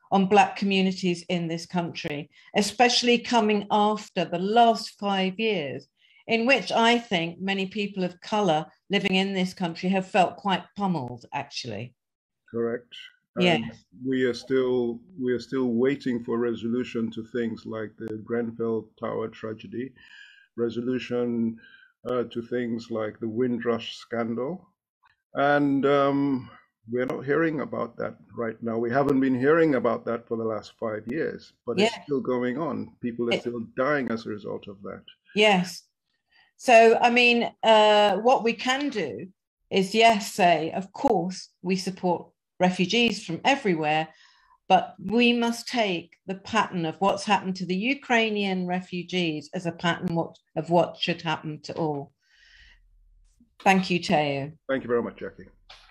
on Black communities in this country, especially coming after the last five years, in which I think many people of colour living in this country have felt quite pummeled, actually. Correct. Yes. And we are still we are still waiting for resolution to things like the Grenfell Tower tragedy, resolution uh, to things like the Windrush scandal, and um, we're not hearing about that right now. We haven't been hearing about that for the last five years, but Yes. it's still going on. People are It, still dying as a result of that. yes. So, I mean, uh, what we can do is, yes, say, of course, we support refugees from everywhere, but we must take the pattern of what's happened to the Ukrainian refugees as a pattern of what should happen to all. Thank you, Teo. Thank you very much, Jackie.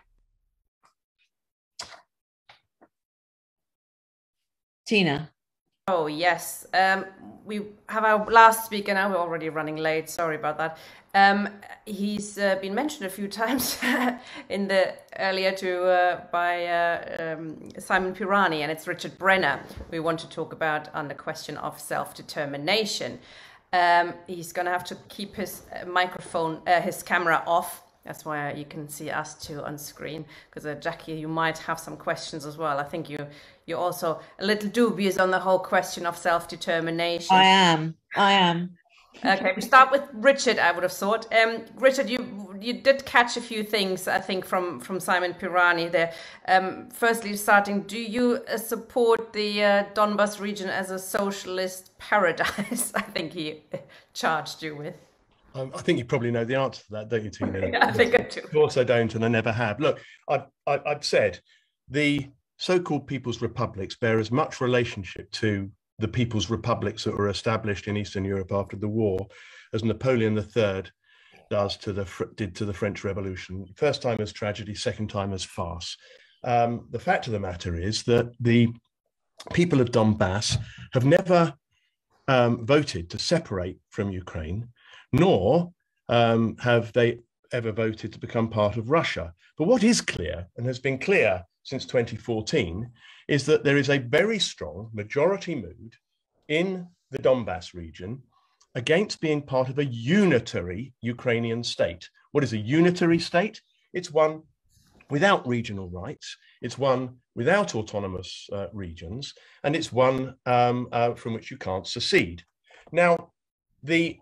Tina. Oh, yes. Um, we have our last speaker now. We're already running late. Sorry about that. Um, he's uh, been mentioned a few times in the earlier to uh, by uh, um, Simon Pirani, and it's Richard Brenner. We want to talk about on the question of self-determination. Um, he's going to have to keep his microphone, uh, his camera off. That's why you can see us two on screen, because uh, Jackie, you might have some questions as well. I think you, you're also a little dubious on the whole question of self-determination. I am, I am. Okay, we start with Richard, I would have thought. Um, Richard, you you did catch a few things, I think, from, from Simon Pirani there. Um, firstly, starting, do you uh, support the uh, Donbas region as a socialist paradise? I think he charged you with. I think you probably know the answer to that, don't you, Tina? Yeah, I think I do. Of course I don't, and I never have. Look, I've, I've said the so-called People's Republics bear as much relationship to the People's Republics that were established in Eastern Europe after the war as Napoleon the Third does to the did to the French Revolution. First time as tragedy, second time as farce. Um, the fact of the matter is that the people of Donbass have never um, voted to separate from Ukraine, nor um, have they ever voted to become part of Russia. But what is clear, and has been clear since twenty fourteen, is that there is a very strong majority mood in the Donbass region against being part of a unitary Ukrainian state. What is a unitary state? It's one without regional rights, it's one without autonomous uh, regions, and it's one um, uh, from which you can't secede. Now, the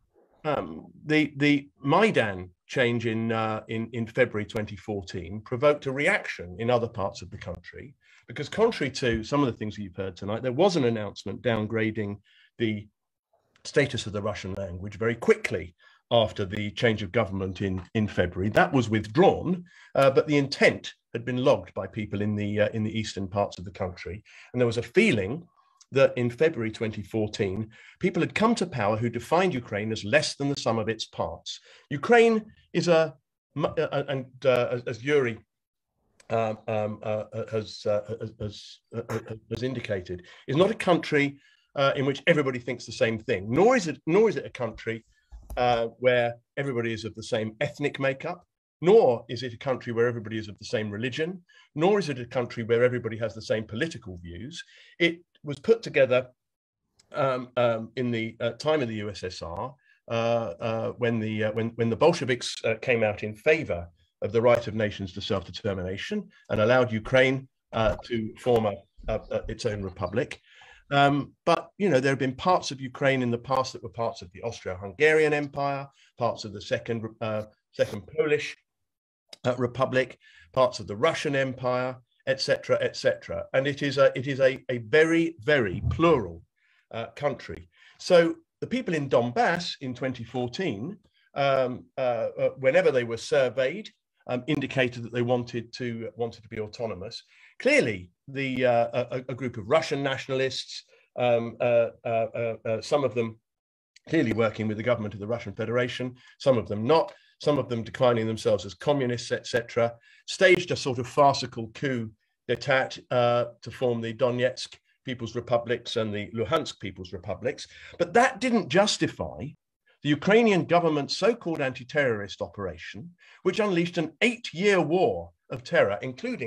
Um, the the Maidan change in, uh, in in February twenty fourteen provoked a reaction in other parts of the country, because contrary to some of the things that you've heard tonight, there was an announcement downgrading the status of the Russian language very quickly after the change of government in in February. That was withdrawn, uh, but the intent had been logged by people in the uh, in the eastern parts of the country, and there was a feeling that in February twenty fourteen, people had come to power who defined Ukraine as less than the sum of its parts. Ukraine is a, and uh, as Yurii um, um, uh, has, uh, has, uh, has indicated, is not a country uh, in which everybody thinks the same thing, nor is it, nor is it a country uh, where everybody is of the same ethnic makeup, nor is it a country where everybody is of the same religion, nor is it a country where everybody has the same political views. It was put together um, um, in the uh, time of the U S S R uh, uh, when the uh, when when the Bolsheviks uh, came out in favor of the right of nations to self-determination and allowed Ukraine uh, to form a, a, a, its own republic. Um, but you know, there have been parts of Ukraine in the past that were parts of the Austro-Hungarian Empire, parts of the second uh, second Polish uh, Republic, parts of the Russian Empire, et cetera, et cetera. And it is a it is a, a very, very plural uh, country. So the people in Donbass in twenty fourteen, um, uh, uh, whenever they were surveyed, um, indicated that they wanted to wanted to be autonomous. Clearly, the uh, a, a group of Russian nationalists, um, uh, uh, uh, uh, some of them clearly working with the government of the Russian Federation, some of them not, some of them declining themselves as communists, et cetera, staged a sort of farcical coup d'etat uh, to form the Donetsk People's Republics and the Luhansk People's Republics. But that didn't justify the Ukrainian government's so-called anti-terrorist operation, which unleashed an eight-year war of terror, including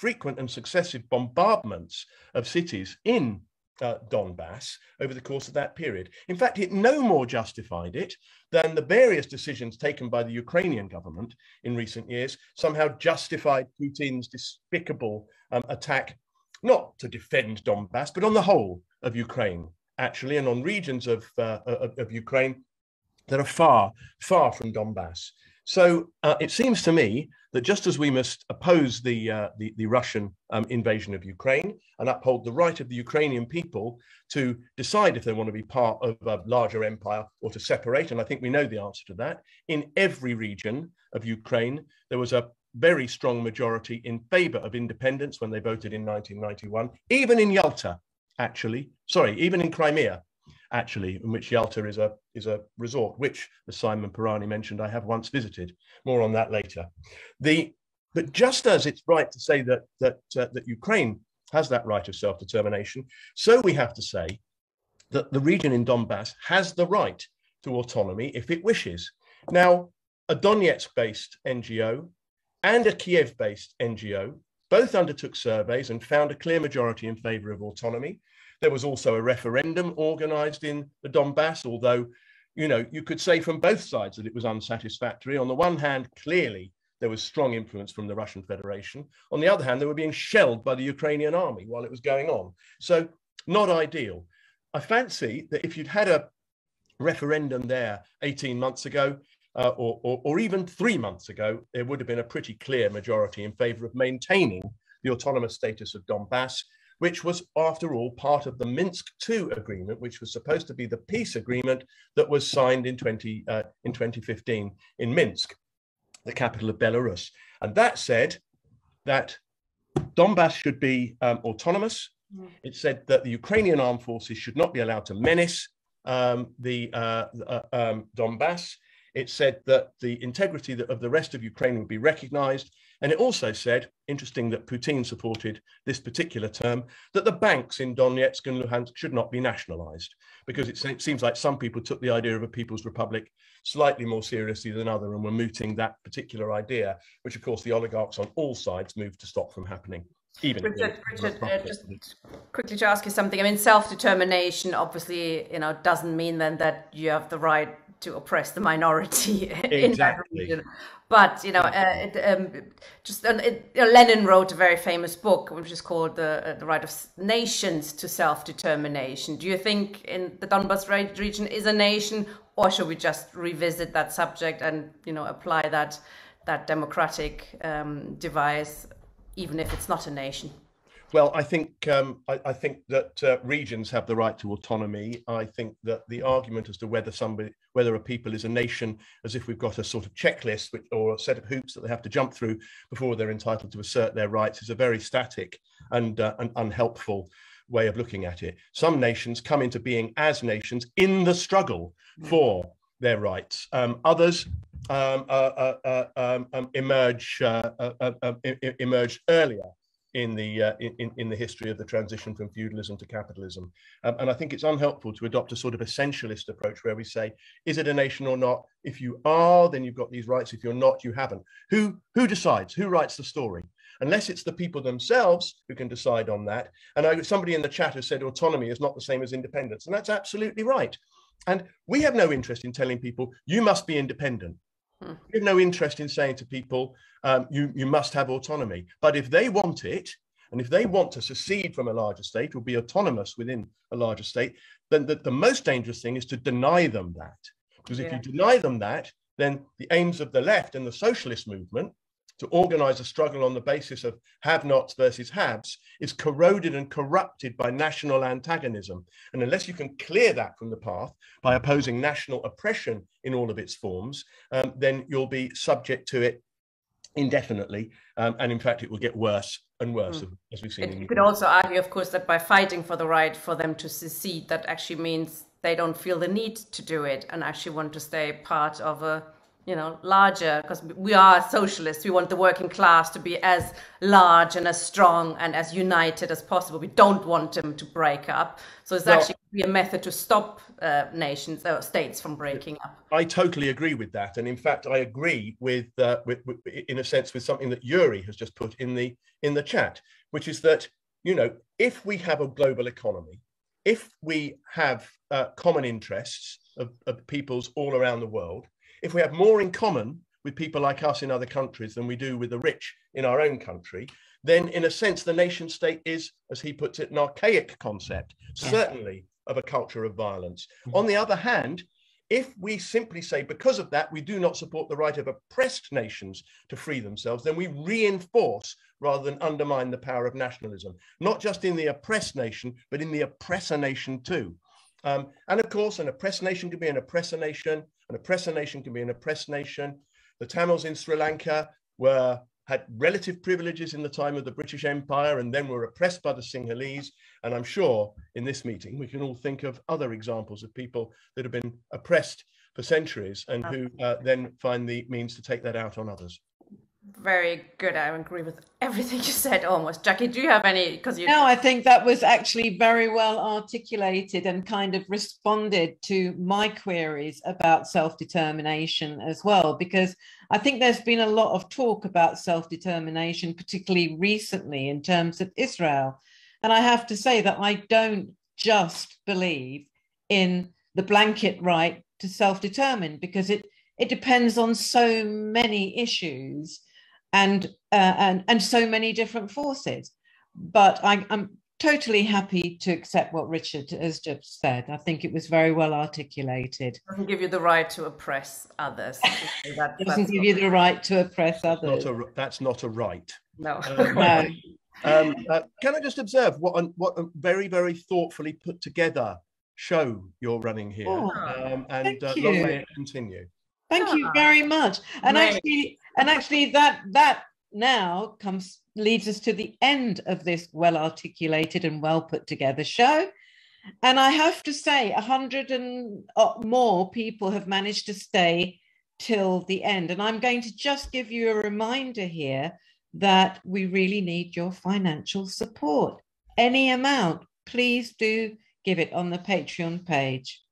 frequent and successive bombardments of cities in uh, Donbass over the course of that period. In fact, it no more justified it than the various decisions taken by the Ukrainian government in recent years somehow justified Putin's despicable um, attack, not to defend Donbass, but on the whole of Ukraine, actually, and on regions of, uh, of, of Ukraine that are far, far from Donbass. So uh, it seems to me that just as we must oppose the, uh, the, the Russian um, invasion of Ukraine and uphold the right of the Ukrainian people to decide if they want to be part of a larger empire or to separate, and I think we know the answer to that, in every region of Ukraine, there was a very strong majority in favor of independence when they voted in nineteen ninety-one, even in Yalta, actually, sorry, even in Crimea, actually, in which Yalta is a, is a resort, which, as Simon Pirani mentioned, I have once visited. More on that later. The, but just as it's right to say that, that, uh, that Ukraine has that right of self-determination, so we have to say that the region in Donbass has the right to autonomy if it wishes. Now, a Donetsk-based N G O and a Kiev-based N G O both undertook surveys and found a clear majority in favor of autonomy. There was also a referendum organized in the Donbass, although, you know, you could say from both sides that it was unsatisfactory. On the one hand, clearly, there was strong influence from the Russian Federation. On the other hand, they were being shelled by the Ukrainian army while it was going on. So not ideal. I fancy that if you'd had a referendum there eighteen months ago, uh, or, or, or even three months ago, there would have been a pretty clear majority in favor of maintaining the autonomous status of Donbass, which was, after all, part of the Minsk two agreement, which was supposed to be the peace agreement that was signed in, twenty, uh, in twenty fifteen in Minsk, the capital of Belarus. And that said that Donbass should be um, autonomous. Mm. It said that the Ukrainian armed forces should not be allowed to menace um, the uh, uh, um, Donbass. It said that the integrity of the rest of Ukraine would be recognized. And it also said, interesting that Putin supported this particular term, that the banks in Donetsk and Luhansk should not be nationalized, because it seems like some people took the idea of a People's Republic slightly more seriously than others and were mooting that particular idea, which of course the oligarchs on all sides moved to stop from happening. Even Richard, Richard uh, just quickly to ask you something. I mean, self-determination obviously, you know, doesn't mean then that you have the right to oppress the minority in that region. But, you know, uh, it, um, just uh, it, you know, Lenin wrote a very famous book, which is called the, uh, the Right of Nations to Self-Determination. Do you think in the Donbas region is a nation, or should we just revisit that subject and, you know, apply that, that democratic um, device, even if it's not a nation? Well, I think um, I, I think that uh, regions have the right to autonomy. I think that the argument as to whether somebody, whether a people is a nation, as if we've got a sort of checklist which, or a set of hoops that they have to jump through before they're entitled to assert their rights, is a very static and uh, an unhelpful way of looking at it. Some nations come into being as nations in the struggle for their rights. Um, others um, uh, uh, uh, um, emerge uh, uh, uh, uh, emerge earlier in the uh, in, in the history of the transition from feudalism to capitalism. Um, and I think it's unhelpful to adopt a sort of essentialist approach where we say, is it a nation or not? If you are, then you've got these rights. If you're not, you haven't. Who, who decides? Who writes the story? Unless it's the people themselves who can decide on that. And I, somebody in the chat has said autonomy is not the same as independence. And that's absolutely right. And we have no interest in telling people, you must be independent. Hmm. We have no interest in saying to people, um, you, you must have autonomy. But if they want it, and if they want to secede from a larger state or be autonomous within a larger state, then the, the most dangerous thing is to deny them that. Because if yeah. you deny them that, then the aims of the left and the socialist movement to organize a struggle on the basis of have-nots versus haves is corroded and corrupted by national antagonism. And unless you can clear that from the path by opposing national oppression in all of its forms, um, then you'll be subject to it indefinitely. Um, and in fact, it will get worse and worse, mm. as we've seen. It, in you could also argue, of course, that by fighting for the right for them to secede, that actually means they don't feel the need to do it and actually want to stay part of a you know, larger, because we are socialists. We want the working class to be as large and as strong and as united as possible. We don't want them to break up. So it's well, actually be a method to stop uh, nations or states from breaking up. I totally agree with that. And in fact, I agree with, uh, with, with, in a sense, with something that Yurii has just put in the, in the chat, which is that, you know, if we have a global economy, if we have uh, common interests of, of peoples all around the world, if we have more in common with people like us in other countries than we do with the rich in our own country, then in a sense, the nation state is, as he puts it, an archaic concept, certainly of a culture of violence. Mm-hmm. On the other hand, if we simply say, because of that, we do not support the right of oppressed nations to free themselves, then we reinforce rather than undermine the power of nationalism, not just in the oppressed nation, but in the oppressor nation too. Um, and of course, an oppressed nation can be an oppressor nation, an oppressor nation can be an oppressed nation. The Tamils in Sri Lanka were had relative privileges in the time of the British Empire and then were oppressed by the Sinhalese. And I'm sure in this meeting, we can all think of other examples of people that have been oppressed for centuries and who uh, then find the means to take that out on others. Very good. I agree with everything you said almost. Jackie, do you have any? Because you No, I think that was actually very well articulated and kind of responded to my queries about self-determination as well, because I think there's been a lot of talk about self-determination, particularly recently in terms of Israel. And I have to say that I don't just believe in the blanket right to self-determine, because it, it depends on so many issues and uh, and and so many different forces. But I, I'm totally happy to accept what Richard has just said. I think it was very well articulated. It doesn't give you the right to oppress others. That, it doesn't give you the right to oppress others. Not a, that's not a right. No. Um, no. Um, uh, can I just observe what a, what a very, very thoughtfully put together show you're running here? Oh, um, and thank uh, you. long may it continue. Thank Ah, you very much. And great. actually, and actually that that now comes leads us to the end of this well articulated and well put together show. And I have to say, a hundred and more people have managed to stay till the end. And I'm going to just give you a reminder here that we really need your financial support. Any amount, please do give it on the Patreon page.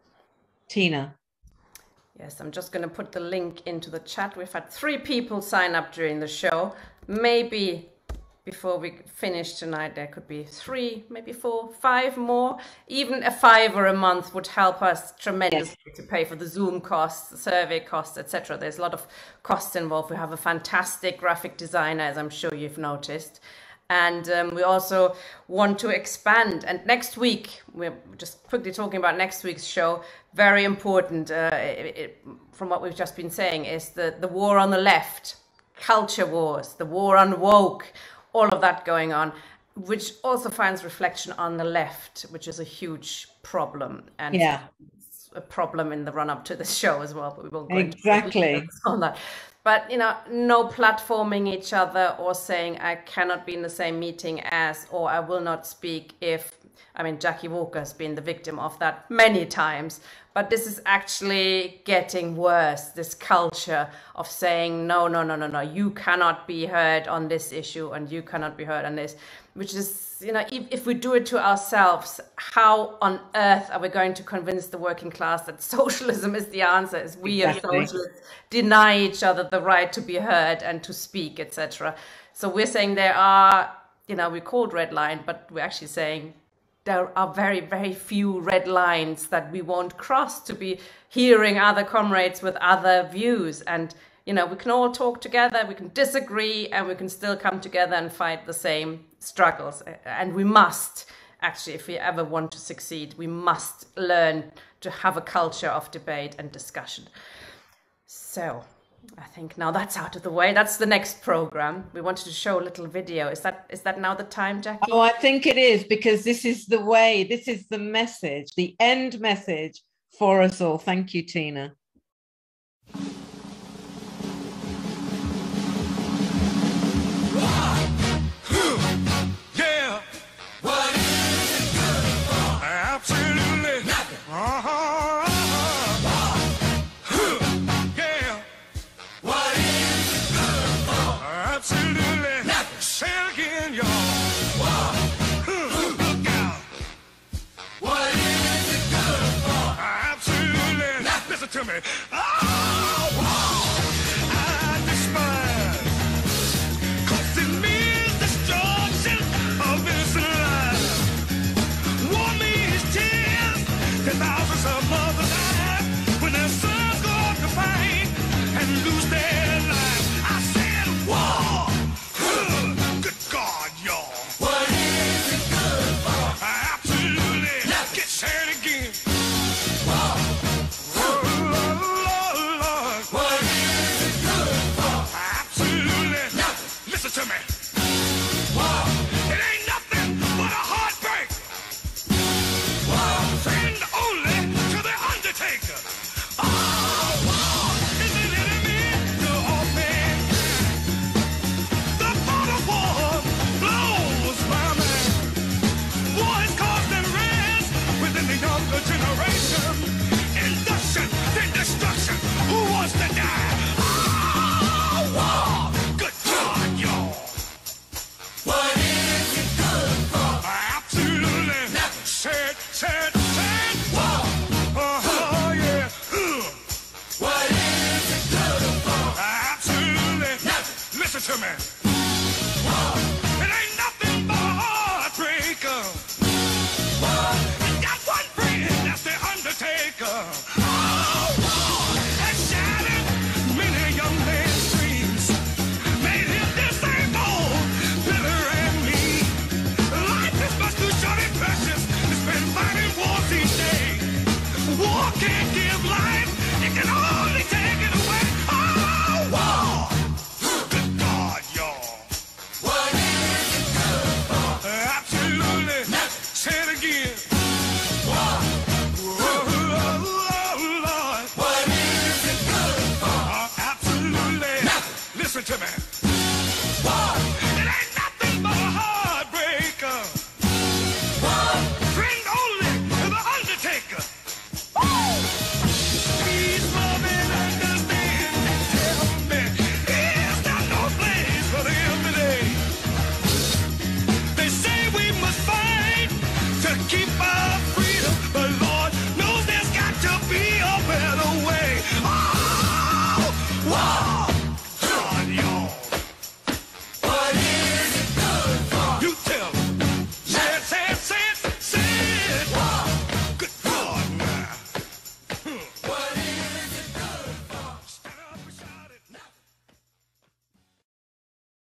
Tina. Yes, I'm just going to put the link into the chat. We've had three people sign up during the show. Maybe before we finish tonight, there could be three, maybe four, five more. Even a fiver a month would help us tremendously yes. to pay for the Zoom costs, the survey costs, et cetera. There's a lot of costs involved. We have a fantastic graphic designer, as I'm sure you've noticed. And um, we also want to expand. And next week, we're just quickly talking about next week's show. Very important, uh, it, it, from what we've just been saying, is the, the war on the left, culture wars, the war on woke, all of that going on, which also finds reflection on the left, which is a huge problem. And yeah. it's a problem in the run-up to this show as well, but we won't go exactly. into on that. But, you know, no platforming each other or saying I cannot be in the same meeting as, or I will not speak if, I mean, Jackie Walker has been the victim of that many times. But this is actually getting worse, this culture of saying, no, no, no, no, no, you cannot be heard on this issue and you cannot be heard on this, which is, you know, if, if we do it to ourselves, how on earth are we going to convince the working class that socialism is the answer? Is we exactly. as socialists deny each other the right to be heard and to speak, et cetera. So we're saying there are, you know, we called red line, but we're actually saying there are very, very few red lines that we won't cross to be hearing other comrades with other views. And, you know, we can all talk together, we can disagree, and we can still come together and fight the same struggles. And we must, actually, if we ever want to succeed, we must learn to have a culture of debate and discussion. So I think now that's out of the way. That's the next program. We wanted to show a little video. Is that is that now the time, Jackie? Oh, I think it is, because this is the way, this is the message, the end message for us all. Thank you, Tina. Yeah. What is it good for? Absolutely nothing. Uh-huh. Yeah. to me. Oh, war I despise. Cause it means destruction of innocent lives. War means tears to thousands of mothers die when their sons go off to fight and lose their lives. I said war. Good God, y'all. What is it good for? Absolutely. Let's get sad again. War. Oh, Lord, Lord. What is it good for? Absolutely. Nothing. Listen to me. War. It ain't nothing but a heartbreak. War. Friend only to the undertaker. Oh, war is an enemy to all mankind. The thought of war blows my mind. War has caused unrest within the younger generation. Induction, then destruction. Who wants to die? Oh, war. Good God, y'all. What is it good for? Absolutely. Nothing. Sad, sad, sad. War. Oh, yeah. Ugh. What is it good for? Absolutely. Nothing. Listen to me. War. It ain't nothing but a heartbreaker. War. You got one friend, that's the undertaker. Oh, war has shattered many young men's dreams. Made him disabled, bitter and mean. Life is much too short and precious to spend fighting wars each day. War can't give life, it can only take it away. Oh, war. Good God, y'all. What is it good for? Absolutely. Nothing. Say it again. War. Oh, Lord. What is it good for? Absolutely. Nothing. Listen to me.